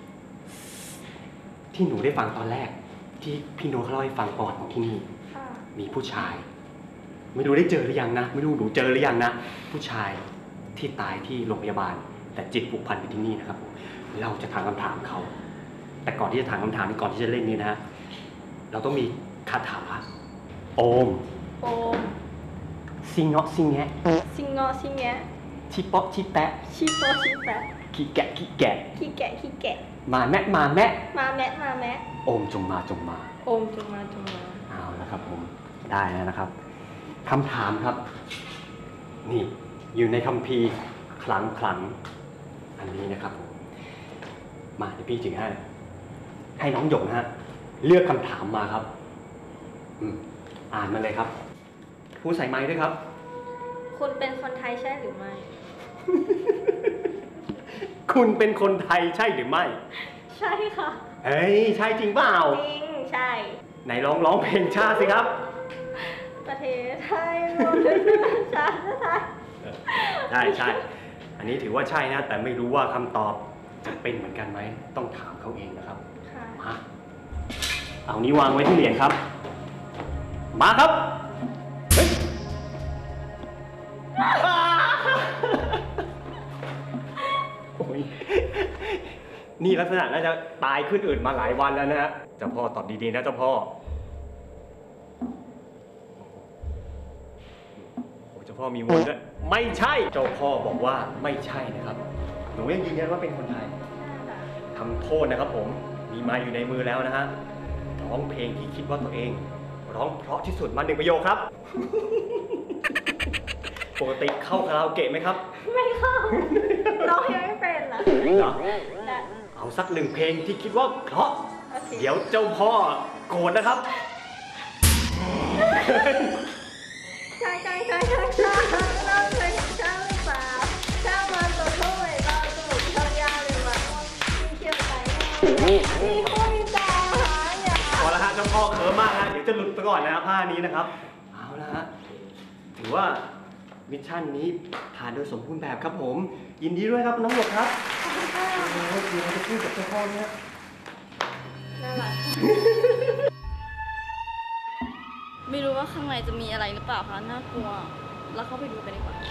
ที่หนูได้ฟังตอนแรก ที่พี่โน้ตเขาเล่าให้ฟังประวัติของที่นี่ค่ะมีผู้ชาย ไม่รู้ได้เจอหรือยังนะ ไม่รู้หนูเจอหรือยังนะ ผู้ชายที่ตายที่โรงพยาบาล แต่จิตผูกพันอยู่ที่นี่นะครับผมเราจะถามคำถามเขา แต่ก่อนที่จะถามคำถามนี้ก่อนที่จะเล่นนี้นะฮะเราต้องมีคาถาโอมโอมซิงเงาะซิงแงะซิงเงาะซิงแงะชิเปาะชิแตะชีโปชีแปะขี้แกะขี้แกะขี้แกะขี้แกะมาแมะมาแมะมาแมะมาแมะโอมจงมาจงมาโอมจงมาจงมาเอาละครับผมได้แล้วนะครับคำถามครับ นี่อยู่ในคัมภีร์คลังคลังอันนี้นะครับผมมาเดี๋ยวพี่จึงให้ให้น้องหยกนะฮะเลือกคำถามมาครับอืมอ่านมาเลยครับผู้ใส่ไม้ด้วยครับคุณเป็นคนไทยใช่หรือไม่คุณเป็นคนไทยใช่หรือไม่ใช่ค่ะเฮ้ยใช่จริงเปล่าจริง ใช่ไหนร้องร้องเพลงชาติสิครับประเทศไทยรวมถึงชาติไทยใช่ใช่ อันนี้ถือว่าใช่นะ แต่ไม่รู้ว่าคำตอบจะเป็นเหมือนกันไหม ต้องถามเขาเองนะครับค่ะมา เอานี้วางไว้ที่เหรียญครับ มาครับเฮ้ยโอ้ยนี่ลักษณะน่าจะตายขึ้นอื่นมาหลายวันแล้วนะฮะเจ้าพ่อตอบดีๆนะเจ้าพ่อ โอ้เจ้าพ่อมีวนด้วยไม่ใช่ เจ้าพ่อบอกว่าไม่ใช่นะครับ หนูยังยืนยันว่าเป็นคนไทยทำโทษนะครับผม มีไม้อยู่ในมือแล้วนะฮะ ร้องเพลงที่คิดว่าตัวเอง ร้องเพราะที่สุดมาหนึ่งประโยคครับ ปกติเข้าคาราโอเกะไหมครับไม่เข้าร้องยังไม่เป็นเหรอเหรอแต่เอาสักหนึ่งเพลงที่คิดว่าเพราะโอเคเดี๋ยวเจ้าพ่อโกรธนะครับใช่ใช่ใช่ใช่ใช่เราเคยเห็นช่างหรือเปล่าช่างมันตัวเท่าไหร่เราจมูกช่างยาวเลยว่ามีเขี้ยวไปมีคนตาหาอย่าพอแล้วฮะเจ้าพ่อเขิมมากฮะเดี๋ยวจะหลุดไปก่อนนะฮะผ้านี้นะครับ เอาละฮะถือว่ามิชชั่นนี้ผ่านโดยสมบูรณ์แบบครับผม ยินดีด้วยครับน้องหยกครับโอ้โหเดี๋ยวเราจะพูดกับเจ้าพ่อเนี่ยน่ารักไม่รู้ว่าข้างในจะมีอะไรหรือเปล่าคะ น่ากลัว แล้วเข้าไปดูกันดีกว่า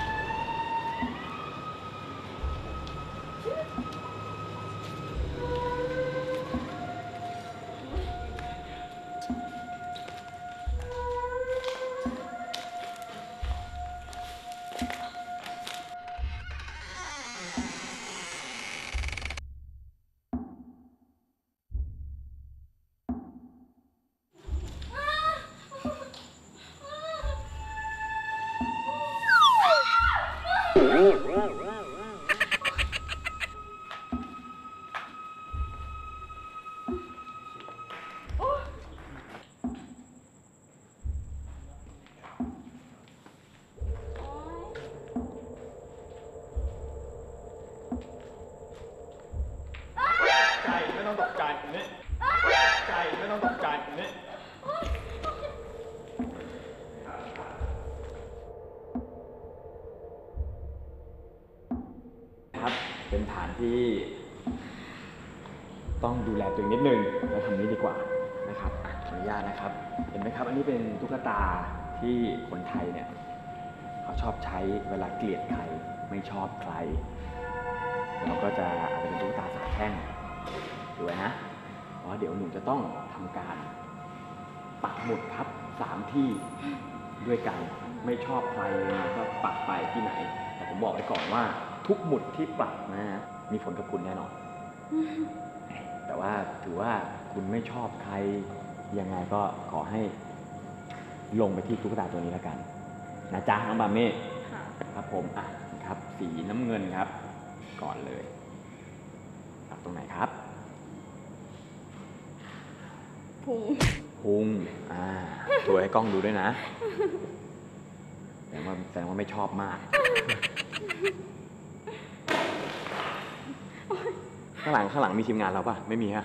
ใจไม่ต้องตกใจนี่ใจไม่ต้องตกใจนี่ครับเป็นฐานที่ต้องดูแลตัวเองนิดนึงเราทำนี้ดีกว่านะครับอ่ะขออนุญาตนะครับเห็นไหมครับอันนี้เป็นตุ๊กตาที่คนไทยเนี่ยเขาชอบใช้เวลาเกลียดใครไม่ชอบใครเราก็จะอาจจะเป็นตุ๊กตาสามแพร่งดูไว้นะเพราะเดี๋ยวหนูจะต้องทำการปักหมุดครับสามที่ด้วยกันไม่ชอบใครยังไงก็ปักไปที่ไหนแต่ผมบอกไว้ก่อนว่าทุกหมุดที่ปักนะมีผลกับคุณแน่นอนแต่ว่าถือว่าคุณไม่ชอบใครยังไงก็ขอให้ลงไปที่ตุ๊กตาตัวนี้แล้วกันนะจ๊ะน้องบาเม่ครับผมอ่ะครับสีน้ำเงินครับก่อนเลยปักตรงไหนครับพุงพุงอ่าตัวให้กล้องดูด้วยนะแสดงว่าแสดงว่าไม่ชอบมาก ข้างหลังข้างหลังมีทีมงานเราป่ะ ไม่มีฮะ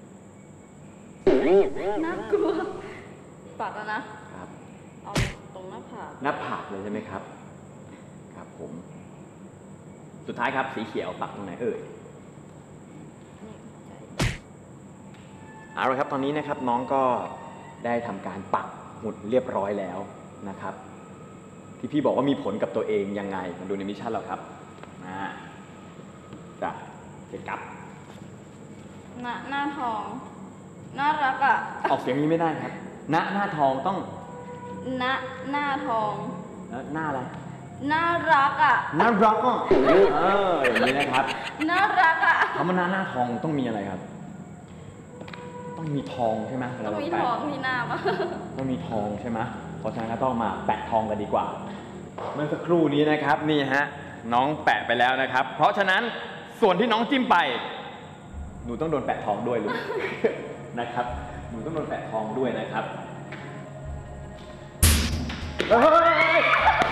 น่ากลัวปากแล้วนะครับ เอาตรงหน้าผากหน้าผากเลยใช่ไหมครับ ครับผม สุดท้ายครับสีเขียวปักตรงไหนเอ่ยนี่ใจเอาละครับตอนนี้นะครับน้องก็ได้ทำการปักหมุดเรียบร้อยแล้วนะครับ ที่พี่บอกว่ามีผลกับตัวเองยังไงมาดูในมิชชั่นเราครับนะจ้ะเก็บกลับหน้าหน้าทอง น่ารักอ่ะออกเสียงนี้ไม่ได้ครับหน้าหน้าทองต้องหน้าหน้าทองแล้วหน้าอะไรน่ารักอ่ะหน้ารักอ่ะเอออย่างนี้นะครับน่ารักอ่ะคำว่าหน้าหน้าทองต้องมีอะไรครับ ต้องมีทองใช่ไหมเวต้ลาองเรามีแปะทองที่หน้ามาต้องมีทองใช่ไหมเพราะฉะนั้นก็ต้องมาแปะทองกันดีกว่า เมื่อสักครู่นี้นะครับนี่ฮะน้องแปะไปแล้วนะครับ เพราะฉะนั้นส่วนที่น้องจิ้มไป หนูต้องโดนแปะทองด้วยลูก นะครับ หนูต้องโดนแปะทองด้วยนะครับเฮ้ย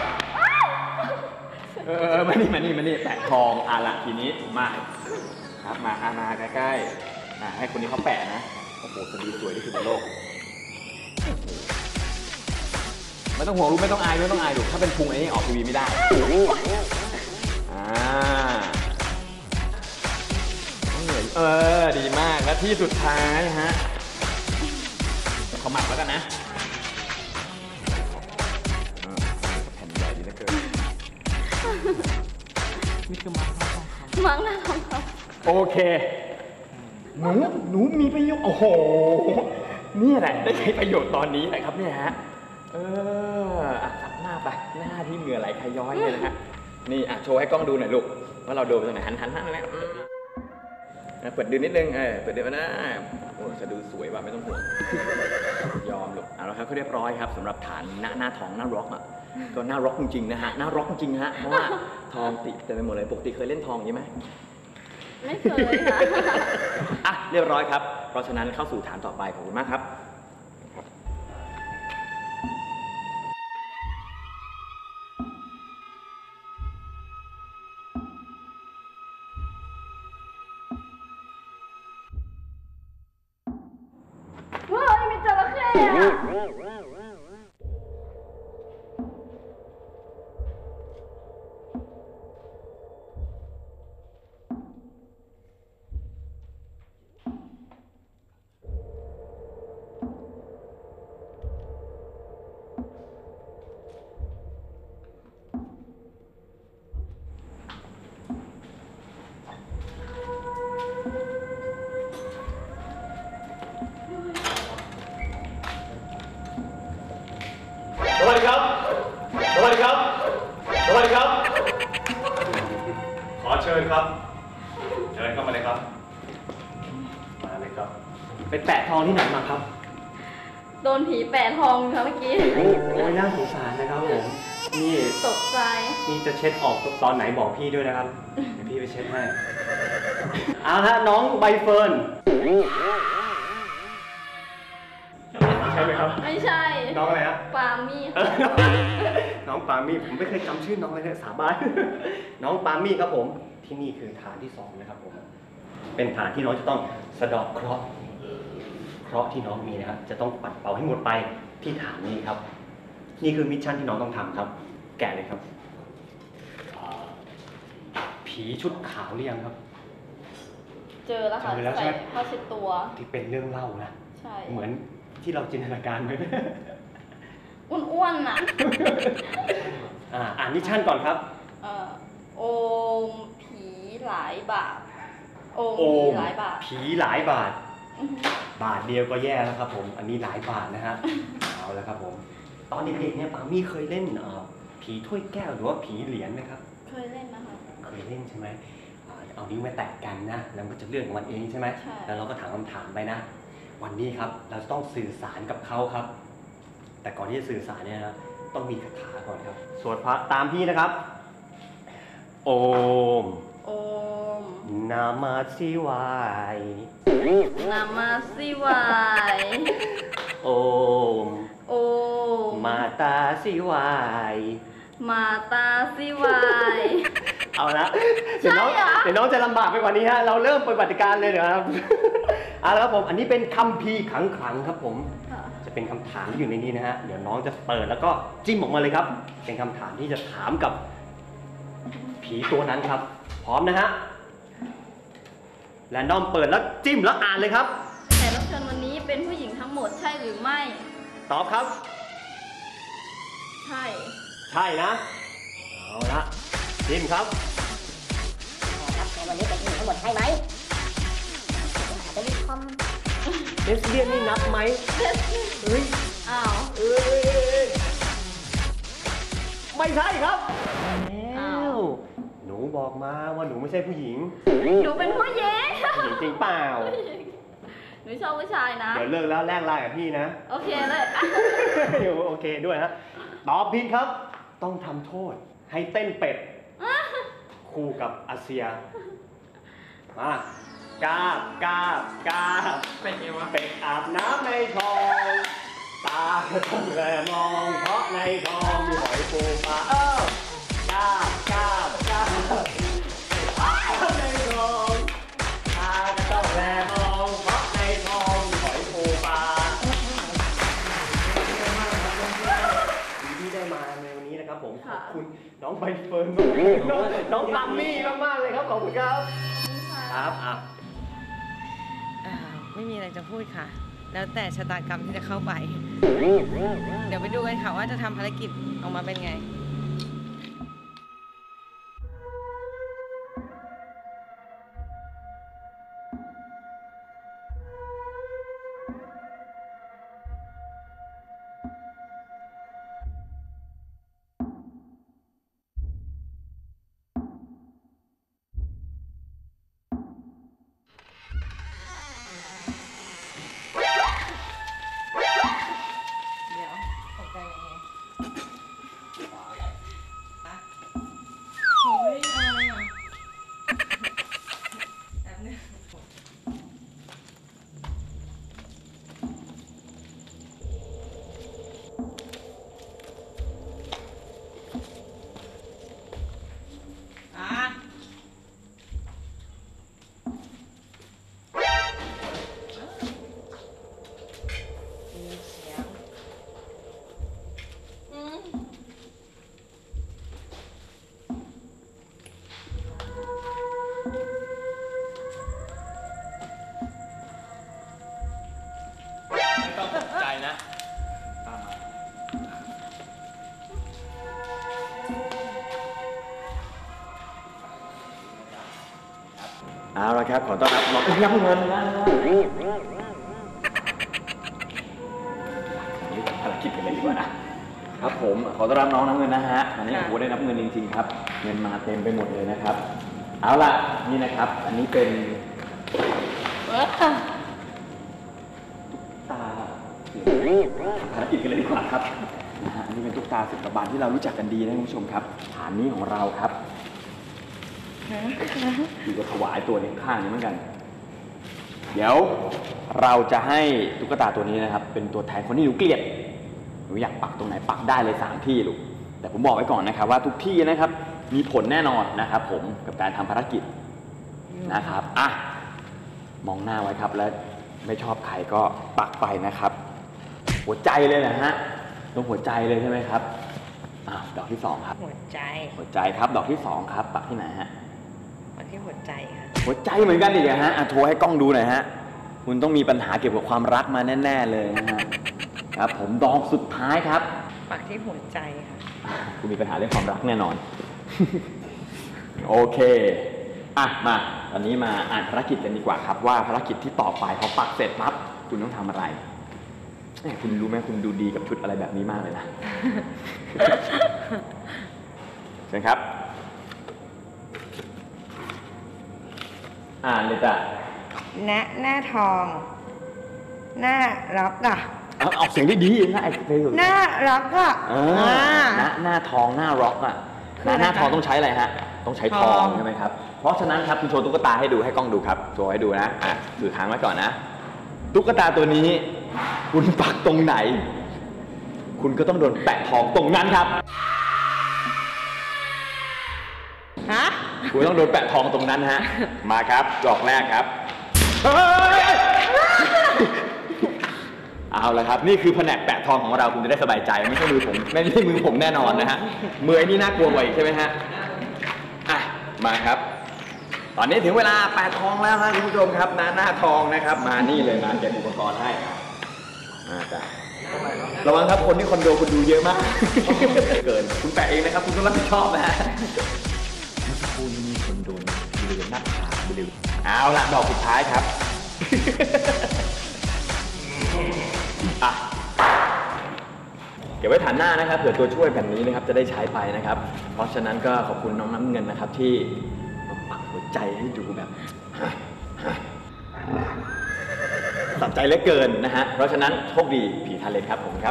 เออเออมานี่มานี่มานี่แปะทองอ่ะละทีนี้มาครับมาอามาใกล้ๆอ่ะให้คนนี้เขาแปะนะโอ้โหสดีสวยที่สุดในโลกไม่ต้องห่วงลูกไม่ต้องอายไม่ต้องอายลูกถ้าเป็นพุงไอ้นี่ออกทีวีไม่ได้อ่าเออดีมากและที่สุดท้ายฮะขอหมักแล้วกันนะแผ่นใหญ่ดีเหลือเกินนี่คือมังหน้าทองคำมังหน้าทองคโอเคหนูหนูมีประโยชน์โอ้โหนี่แหละได้ใช้ประโยชน์ตอนนี้แหละครับเนี่ยฮะเอออ่ะสับหน้าไปหน้าที่เหงื่อไหลคย้อยเลยนะฮะนี่อ่ะโชว์ให้กล้องดูหน่อยลูกว่าเราโดนไปตรงไหนหันหันหันนะเปิดดูนิดนึงเออเปิดดูมาหน้าโอ้จะดูสวยว่ะไม่ต้องห่วงยอมลูกเอาละครับก็เรียบร้อยครับสำหรับฐานหน้าหน้าทองหน้าร็อกอ่ะก็หน้าร็อกจริงๆนะฮะหน้าร็อกจริงฮะเพราะว่าทองติดเต็มไปหมดเลยปกติเคยเล่นทองใช่ไหมำไม่เคยค่ะอ่ะเรียบร้อยครับเพราะฉะนั้นเข้าสู่ฐานต่อไปขอบคุณมากครับว้าวมีจระเข้อะสวัสดีครับ สวัสดีครับ สวัสดีครับ ขอเชิญครับ เชิญเข้ามาเลยครับ มาเลยครับไปแปะทองที่ไหนมาครับโดนผีแปะทองค่ะเมื่อกี้โอ้ยน่าสงสารนะครับผมนี่ตกใจนี่จะเช็ดออกตอนไหนบอกพี่ด้วยนะครับ เดี๋ยวพี่ไปเช็ดให้ เอาละน้องใบเฟิร์นใช่ไหมครับไม่ใช่น้องอะไรฮะปามี่เออน้องปามี่ผมไม่เคยจำชื่อน้องเลยเนี่ยสาบาน น้องปามี่ครับผม ที่นี่คือฐานที่สองนะครับผม เป็นฐานที่น้องจะต้องสะเดอกเคราะห์เคราะห์ที่น้องมีนะครับจะต้องปัดเป่าให้หมดไปที่ฐานนี้ครับ นี่คือมิชชั่นที่น้องต้องทำครับ แกะเลยครับอ่าผีชุดขาวหรือยังครับเจอแล้วค่ะเจอแล้วใช่ใส่ไหมผ้าเช็ดตัวที่เป็นเรื่องเล่านะใช่เหมือนที่เราจินตนาการไหมอ้วนๆน่ะอ่าอ่านมิชชั่นก่อนครับเอ่อโอมผีหลายบาท โอมโอผีมหลายบาทผีหลายบาทอือฮึบาทเดียวก็แย่แล้วครับผม อันนี้หลายบาทนะฮะ เอาแล้วครับผม ตอนเด็กๆเนี่ยปามี่เคยเล่นเอ่อผีถ้วยแก้วหรือว่าผีเหรียญไหมครับเคยเล่นนะคะเคยเล่นใช่ไหมอ่าเอานิ้วมาแตะกันนะ แล้วมันก็จะเลื่อนของมันเองใช่ไหมใช่แล้วเราก็ถามคำถามไปนะ วันนี้ครับ เราจะต้องสื่อสารกับเขาครับ แต่ก่อนที่จะสื่อสารเนี่ยนะ ต้องมีคาถาก่อนครับ สวดพระตามพี่นะครับ โอมโอมนามาสิวายนามาสิวายโอมโอมมาตาสิวายมาตาสิวายเอาละเดี๋ยวน้องใช่เหรอเดี๋ยวน้องจะลำบากไปกว่านี้ฮะ เราเริ่มปฏิบัติการเลยเดี๋ยวครับ เอาละครับผม อันนี้เป็นคัมภีร์ขังขลังครับผมค่ะจะเป็นคำถามที่อยู่ในนี้นะฮะ เดี๋ยวน้องจะเปิดแล้วก็จิ้มออกมาเลยครับ เป็นคำถามที่จะถามกับผีตัวนั้นครับ พร้อมนะฮะ แรนดอมเปิดแล้วจิ้มแล้วอ่านเลยครับแขกรับเชิญวันนี้เป็นผู้หญิงทั้งหมดใช่หรือไม่ตอบครับใช่ใช่นะ เอาละจิ้มครับครับในวันนี้เป็นผู้หญิงทั้งหมดใช่ไหมอาจจะมีคอมเลสเบี้ยนนี่นับไหมเฮ้ยอ้าวเอ้ยไม่ใช่ครับอ้าวหนูบอกมาว่าหนูไม่ใช่ผู้หญิงหนูเป็นผู้หญิงผู้หญิงจริงเปล่าหนูชอบผู้ชายนะเดี๋ยวเลิกแล้วแลกไลน์กับพี่นะโอเคเลยโอเคด้วยฮะตอบผิดครับ ต้องทำโทษให้เต้นเป็ด คู่กับอาเซีย มากาบกาบกาบเป็ดไงวะเป็ดอาบน้ำในคลอง ตาต้องแลมองเพราะในคลองมีหอยปูปลาเออกาบกาบกาบในคลองตาก็ต้องแลมองเพราะในคลองมีหอยปูปลาที่ได้มาในวันนี้นะครับผมขอบคุณน้องใบเฟิร์นมากน้องน้องปัมมี่มากๆเลยครับขอบคุณครับครับอ่ะอ่าไม่มีอะไรจะพูดค่ะ แล้วแต่ชะตากรรมที่จะเข้าไป เดี๋ยวไปดูกันค่ะว่าจะทำภารกิจออกมาเป็นไง เดี๋ยวตกใจยังไงอะโอ้ยอะไรอ่ะแป๊บนึงอ่ะมีเสียงอืมไม่ต้องตกใจนะตามมาเอาละครับ ขอต้อนรับน้องรับเงินนะนี่ทำภารกิจกันเลยดีกว่านะครับผมขอต้อนรับน้องน้ำเงินนะฮะวันนี้โอ้โหได้นับเงินจริงๆครับ เงินมาเต็มไปหมดเลยนะครับ เอาล่ะนี่นะครับ อันนี้เป็นตาทำภารกิจกันเลยดีกว่าครับนะฮะอันนี้เป็นตุ๊กตาศิลปบาลที่เรารู้จักกันดีนะคุณผู้ชมครับฐานนี้ของเราครับอยู่ก็ถวายตัวในข้างนี้เหมือนกันเดี๋ยวเราจะให้ตุ๊กตาตัวนี้นะครับเป็นตัวแทนคนที่หนูเกลียดหนูอยากปักตรงไหนปักได้เลยสามที่ลูกแต่ผมบอกไว้ก่อนนะครับว่าทุกที่นะครับมีผลแน่นอนนะครับผมกับการทำภารกิจนะครับอ่ะมองหน้าไว้ครับแล้วไม่ชอบใครก็ปักไปนะครับหัวใจเลยนะฮะตรงหัวใจเลยใช่ไหมครับอ้าวดอกที่สองครับหัวใจหัวใจครับดอกที่สองครับปักที่ไหนฮะปักที่หัวใจค่ะหัวใจเหมือนกันอีกฮะอ่ะโทรให้กล้องดูหน่อยฮะคุณต้องมีปัญหาเกี่ยวกับความรักมาแน่ๆเลยนะฮะครับผมดอกสุดท้ายครับปักที่หัวใจค่ะคุณมีปัญหาเรื่องความรักแน่นอน โอเคอ่ะมาตอนนี้มาอ่านภารกิจกันดีกว่าครับว่าภารกิจที่ต่อไปพอปักเสร็จปั๊บคุณต้องทำอะไรคุณรู้ไหมคุณดูดีกับชุดอะไรแบบนี้มากเลยนะ เชิญครับอ่านเลยจ้ะหน้าหน้าทอง หน้ารักอ่ะเอาออกเสียงได้ดีหน้าไอ้เพลงหน้ารักอ่ะเออหน้าหน้าทองหน้าร็อกอ่ะหน้าหน้าทองต้องใช้อะไรฮะต้องใช้ทองใช่ไหมครับเพราะฉะนั้นครับคุณโชว์ตุ๊กตาให้ดูให้กล้องดูครับโชว์ให้ดูนะอ่ะถือค้างไว้ก่อนนะตุ๊กตาตัวนี้คุณปักตรงไหนคุณก็ต้องโดนแปะทองตรงนั้นครับฮะคุณต้องโดนแปะทองตรงนั้นฮะมาครับดอกแรกครับเอาละครับนี่คือแผนกแปะทองของเราคุณจะได้สบายใจไม่ใช่มือผมไม่ใช่มือผมแน่นอนนะฮะมือไอ้นี่น่ากลัวกว่าอีกใช่ไหมฮะอ่ะมาครับตอนนี้ถึงเวลาแปะทองแล้วครับคุณผู้ชมครับหน้าหน้าทองนะครับมานี่เลยมาเก็บอุปกรณ์ให้มาจ้ะระวังครับคนที่คอนโดคุณดูเยอะมากเกินคุณแปะเองนะครับคุณต้องรับผิดชอบนะฮะเมื่อสักครู่นี้มีคนโดนบริเวณหน้าผากบริเวณเอาละดอกสุดท้ายครับอ่ะเก็บไว้ฐานหน้านะครับเผื่อตัวช่วยแบบนี้นะครับจะได้ใช้ไปนะครับ เพราะฉะนั้นก็ขอบคุณน้องน้ำเงินนะครับที่มาปักหัวใจให้ดูแบบตัดใจเหลือเกินนะฮะเพราะฉะนั้นโชคดีผีทะเลครับผมครับ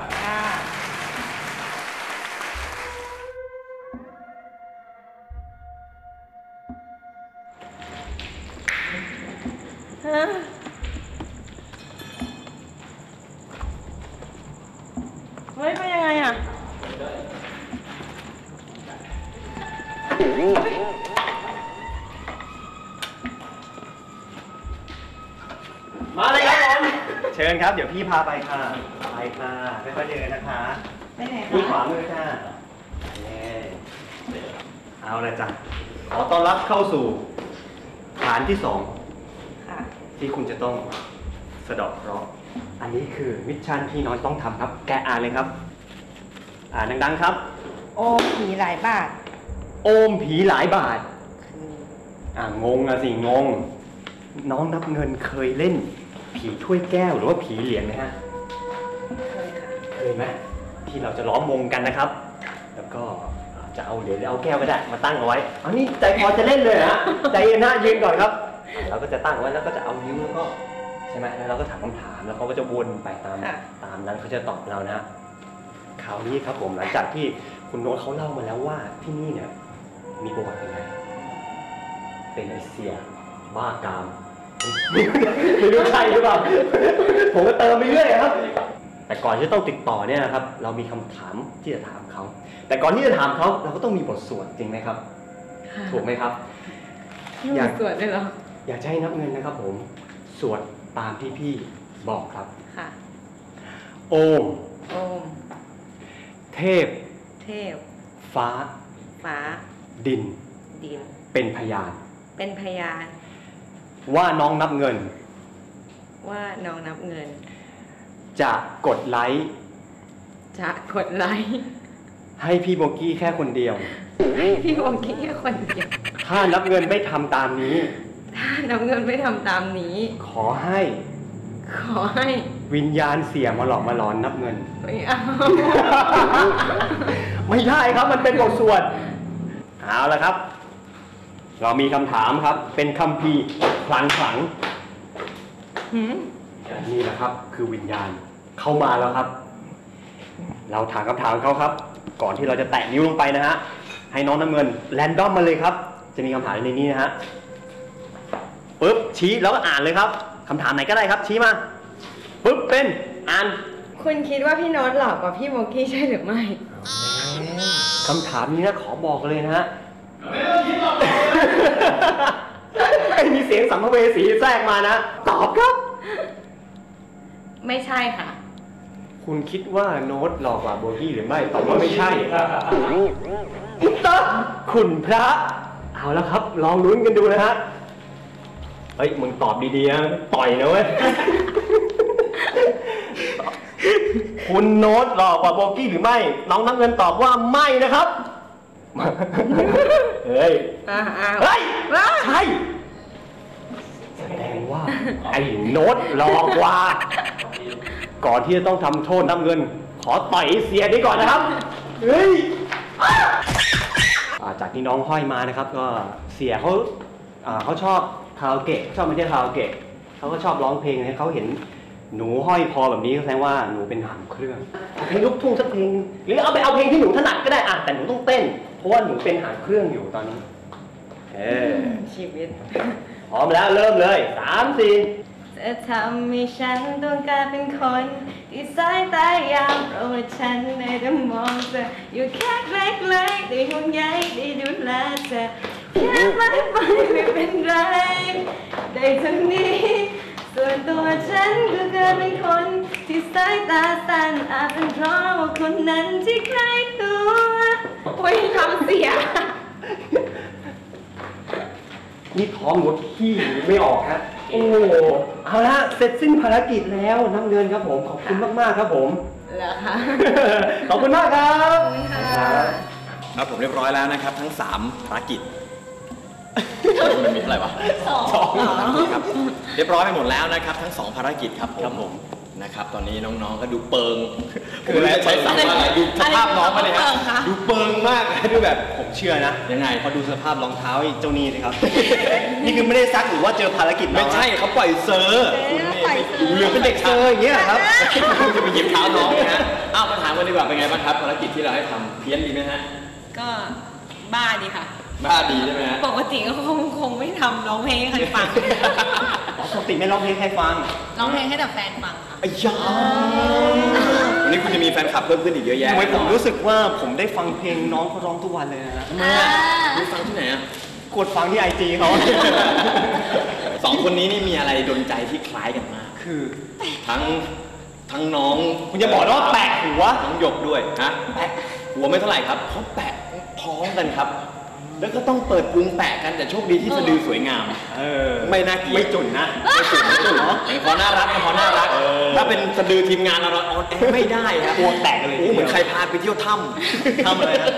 เฮ้ยเป็นยังไงอ่ะมาเลยครับผมเชิญครับเดี๋ยวพี่พาไปค่ะไปค่ะค่อยๆเดินนะคะไปไหนมือขคะวามือค่ะเอาละจ้ะขอต้อนรับเข้าสู่ฐานที่สองค่ะที่คุณจะต้องสะเดาะเคราะห์อันนี้คือมิชชั่นที่น้อยต้องทำครับแกอ่านเลยครับอ่านดังๆครับโอ้ผีหลายบาทโอมผีหลายบาทคืออ่างงอะสิงงน้องนับเงินเคยเล่นผีถ้วยแก้วหรือว่าผีเหรียญไหมฮะเคยค่ะเคยไหมที่เราจะล้อมวงกันนะครับ แล้วก็จะเอาเหรียญหรือเอาแก้วก็ได้มาตั้งเอาไว้อันนี้ใจพอจะเล่นเลยฮะใจเย็นนะยืนก่อนครับเราก็จะตั้งไว้แล้วก็จะเอานิ้วแล้วก็ใช่ไหมแล้วเราก็ถามคำถามแล้วเขาก็จะวนไปตามตามนั้นเขาจะตอบเรานะคราวนี้ครับผมหลังจากที่คุณโน้ตเขาเล่ามาแล้วว่าที่นี่เนี่ยมีประวัติยังไงเป็นไอเสียบ้ากามไม่รู้ใช่หรือเปล่าผมก็เติมไปเรื่อยครับแต่ก่อนที่ต้องติดต่อเนี่ยนะครับเรามีคำถามที่จะถามเขาแต่ก่อนที่จะถามเขาเราก็ต้องมีบทสวดจริงไหมครับถูกไหมครับอยากสวดเลยเหรออยากจะให้นับเงินนะครับผมสวดตามที่พี่บอกครับค่ะโอมโอมเทพเทพฟ้าฟ้าดินดินเป็นพยานเป็นพยานว่าน้องนับเงินว่าน้องนับเงินจะกดไลค์จะกดไลค์ให้พี่โบกี้แค่คนเดียวให้พี่วงกี้แค่คนเดียวถ้านับเงินไม่ทำตามนี้ถ้านับเงินไม่ทำตามนี้ขอให้ขอให้วิญญาณเสียมาหลอกมาหลอนนับเงินไม่เอาไม่ได้ครับมันเป็นบทสวดเอาละครับ เรามีคำถามครับ เป็นคัมภีร์พลังขลังหืมนี่แหละครับคือวิญญาณเข้ามาแล้วครับเราถามคำถามเขาครับ ก่อนที่เราจะแตะนิ้วลงไปนะฮะให้น้องน้ำเงินแรนดอมมาเลยครับจะมีคำถามในนี้นะฮะปึ๊บชี้แล้วก็อ่านเลยครับคำถามไหนก็ได้ครับชี้มาปึ๊บเป็นอ่านคุณคิดว่าพี่โน้ตหล่อกว่าพี่โบกี้ใช่หรือไม่คำถามนี้นะขอบอกเลยนะฮะไม่มีเสียงสัมภเวสีแทรกมานะตอบครับไม่ใช่ค่ะคุณคิดว่าโน้ตหลอกกว่าโบกี้หรือไม่ตอบว่าไม่ใช่ตอบคุณพระเอาแล้วครับลองลุ้นกันดูนะฮะเฮ้ยมึงตอบดีๆนะต่อยนะเว้ยคุณโน้ตหลอกกว่าโบกี้หรือไม่น้องน้ำเงินตอบว่าไม่นะครับเฮ้ยอ้าวอ้าวเฮ้ยใช่แสดงว่าไอ้โน้ตหลอกกว่าก่อนที่จะต้องทำโทษน้ำเงินขอต่อยเสียนี้ก่อนนะครับเฮ้ยจากที่น้องห้อยมานะครับก็เสียเขาเขาชอบคาราโอเกะชอบไม่ใช่คาราโอเกะเขาก็ชอบร้องเพลงนะเขาเห็นหนูห้อยคอแบบนี้แสดงว่าหนูเป็นหางเครื่องเพลงลูกทุ่งสักเพลงหรือเอาไปเอาเพลงที่หนูถนัดก็ได้อ่ะแต่หนูต้องเต้นเพราะว่าหนูเป็นหางเครื่องอยู่ตอนนี้เออชีวิตพร้อมแล้วเริ่มเลยสามสี่จะทำให้ฉันต้องกลายเป็นคนที่สายตายาวเพราะว่าฉันได้แต่มองเธออยู่แค่ใกล้ๆได้ห่วงใยได้ดูแลเธอแค่ไม่ไปไม่เป็นไรได้เท่านี้ส่วนตัวฉันก็เกิดเป็นคนที่สายตาสั้นอาจเป็นเพราะว่าคนนั้นที่ใกล้ตัวโอ้ยทำเสียนี่ท้องหมดขี้ไม่ออกฮะโอ้เอาละเสร็จสิ้นภารกิจแล้วน้ำเงินครับผมขอบคุณมากๆครับผมเหรอคะขอบคุณมากครับครับผมเรียบร้อยแล้วนะครับทั้งสามภารกิจมันมีเท่าไหร่วะสองครับเรียบร้อยไปหมดแล้วนะครับทั้งสองภารกิจครับครับผมนะครับตอนนี้น้องๆก็ดูเปิงคือใช้ศัพท์ว่าอะไรดูสภาพน้องมาเลยฮะดูเปิงมากดูแบบผมเชื่อนะยังไงพอดูสภาพรองเท้าเจ้านี่สิครับ นี่คือไม่ได้ซักหรือว่าเจอภารกิจไม่ใช่เขาปล่อยเซอร์คุณนี่เหลือเป็นเด็กเซอร์อย่างเงี้ยครับจะไปหยิบเท้าน้องนะฮะอ้าวมาถามกันดีกว่าเป็นไงบ้างครับภารกิจที่เราให้ทำเพี้ยนดีไหมฮะก็บ้าดีค่ะบ้าดีใช่ไหมฮะปกติก็คงคงไม่ทำร้องเพลงให้ใครฟังปกติไม่ร้องเพลงให้ฟังร้องเพลงให้แต่แฟนฟังค่ะไอ้ยาวันนี้คุณจะมีแฟนคลับเพิ่มขึ้นอีกเยอะแยะทำไมผมรู้สึกว่าผมได้ฟังเพลงน้องเขาร้องทุกวันเลยนะทำไมอ่ะคุณฟังที่ไหนอ่ะกดฟังที่ไอจีเขาสองคนนี้นี่มีอะไรดลใจที่คล้ายกันมากคือทั้งทั้งน้องคุณจะบอกนะว่าแปะหัวน้องหยกด้วยฮะแปะหัวไม่เท่าไหร่ครับเขาแปะท้องกันครับ แล้วก็ต้องเปิดพุงแปะกันแต่โชคดีที่สะดือสวยงามเออไม่น่าเกลียดไม่จุนนะไม่จุนไม่จุนเนาะอย่างพอน่ารักก็พอน่ารัก ถ้าเป็นสะดือทีมงานเราออนแอร์ไม่ได้ครับกลัวแตกกันเลยโอ้เหมือนใครพาไปเที่ยวถ้ำถ้ำอะไรนะ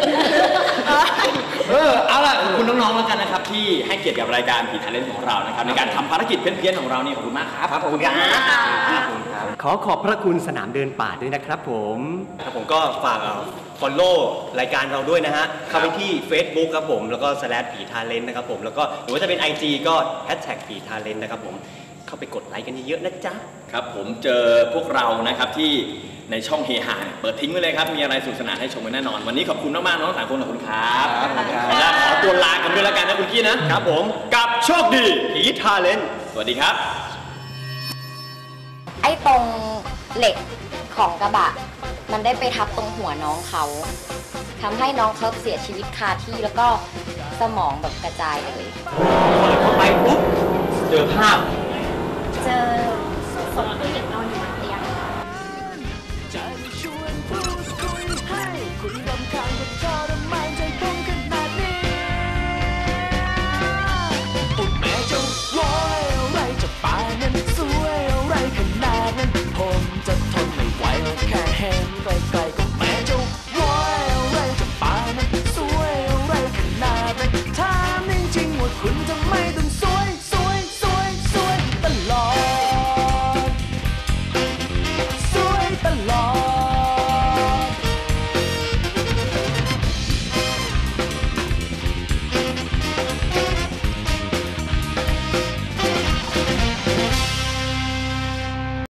เออเอาล่ะขอบคุณน้องๆแล้วกันนะครับที่ให้เกียรติกับรายการผีทาเลนต์ของเรานะครับในการทำภารกิจเพี้ยนๆของเรานี่ขอบคุณมากครับขอบคุณครับขอขอบพระคุณสนามเดินป่าด้วยนะครับผมครับผมก็ฝากฟอลโล่รายการเราด้วยนะฮะเข้าไปที่ Facebook ครับผมแล้วก็ slash ผีทาเลนต์นะครับผมแล้วก็หรือว่าจะเป็น ไอ จี ก็แฮชแท็กผีทาเลนต์นะครับผมเข้าไปกดไลค์กันเยอะๆนะจ๊ะครับผมเจอพวกเรานะครับที่ในช่องเฮฮาเนี่ยเปิดทิ้งไว้เลยครับมีอะไรสนุกสนานให้ชมกันแน่นอนวันนี้ขอบคุณมากๆน้องสามคนขอบคุณครับและขอตัวลากันด้วยแล้วกันนะคุณกี้นะครับผมกับโชคดีผีทาเลนต์สวัสดีครับไอ้ตรงเหล็กของกระบะ มันได้ไปทับตรงหัวน้องเขาทำให้น้องเขาเสียชีวิตคาที่แล้วก็สมองแบบกระจายเลยเข้าไปปุ๊บเจอภาพเจอศพผู้หญิง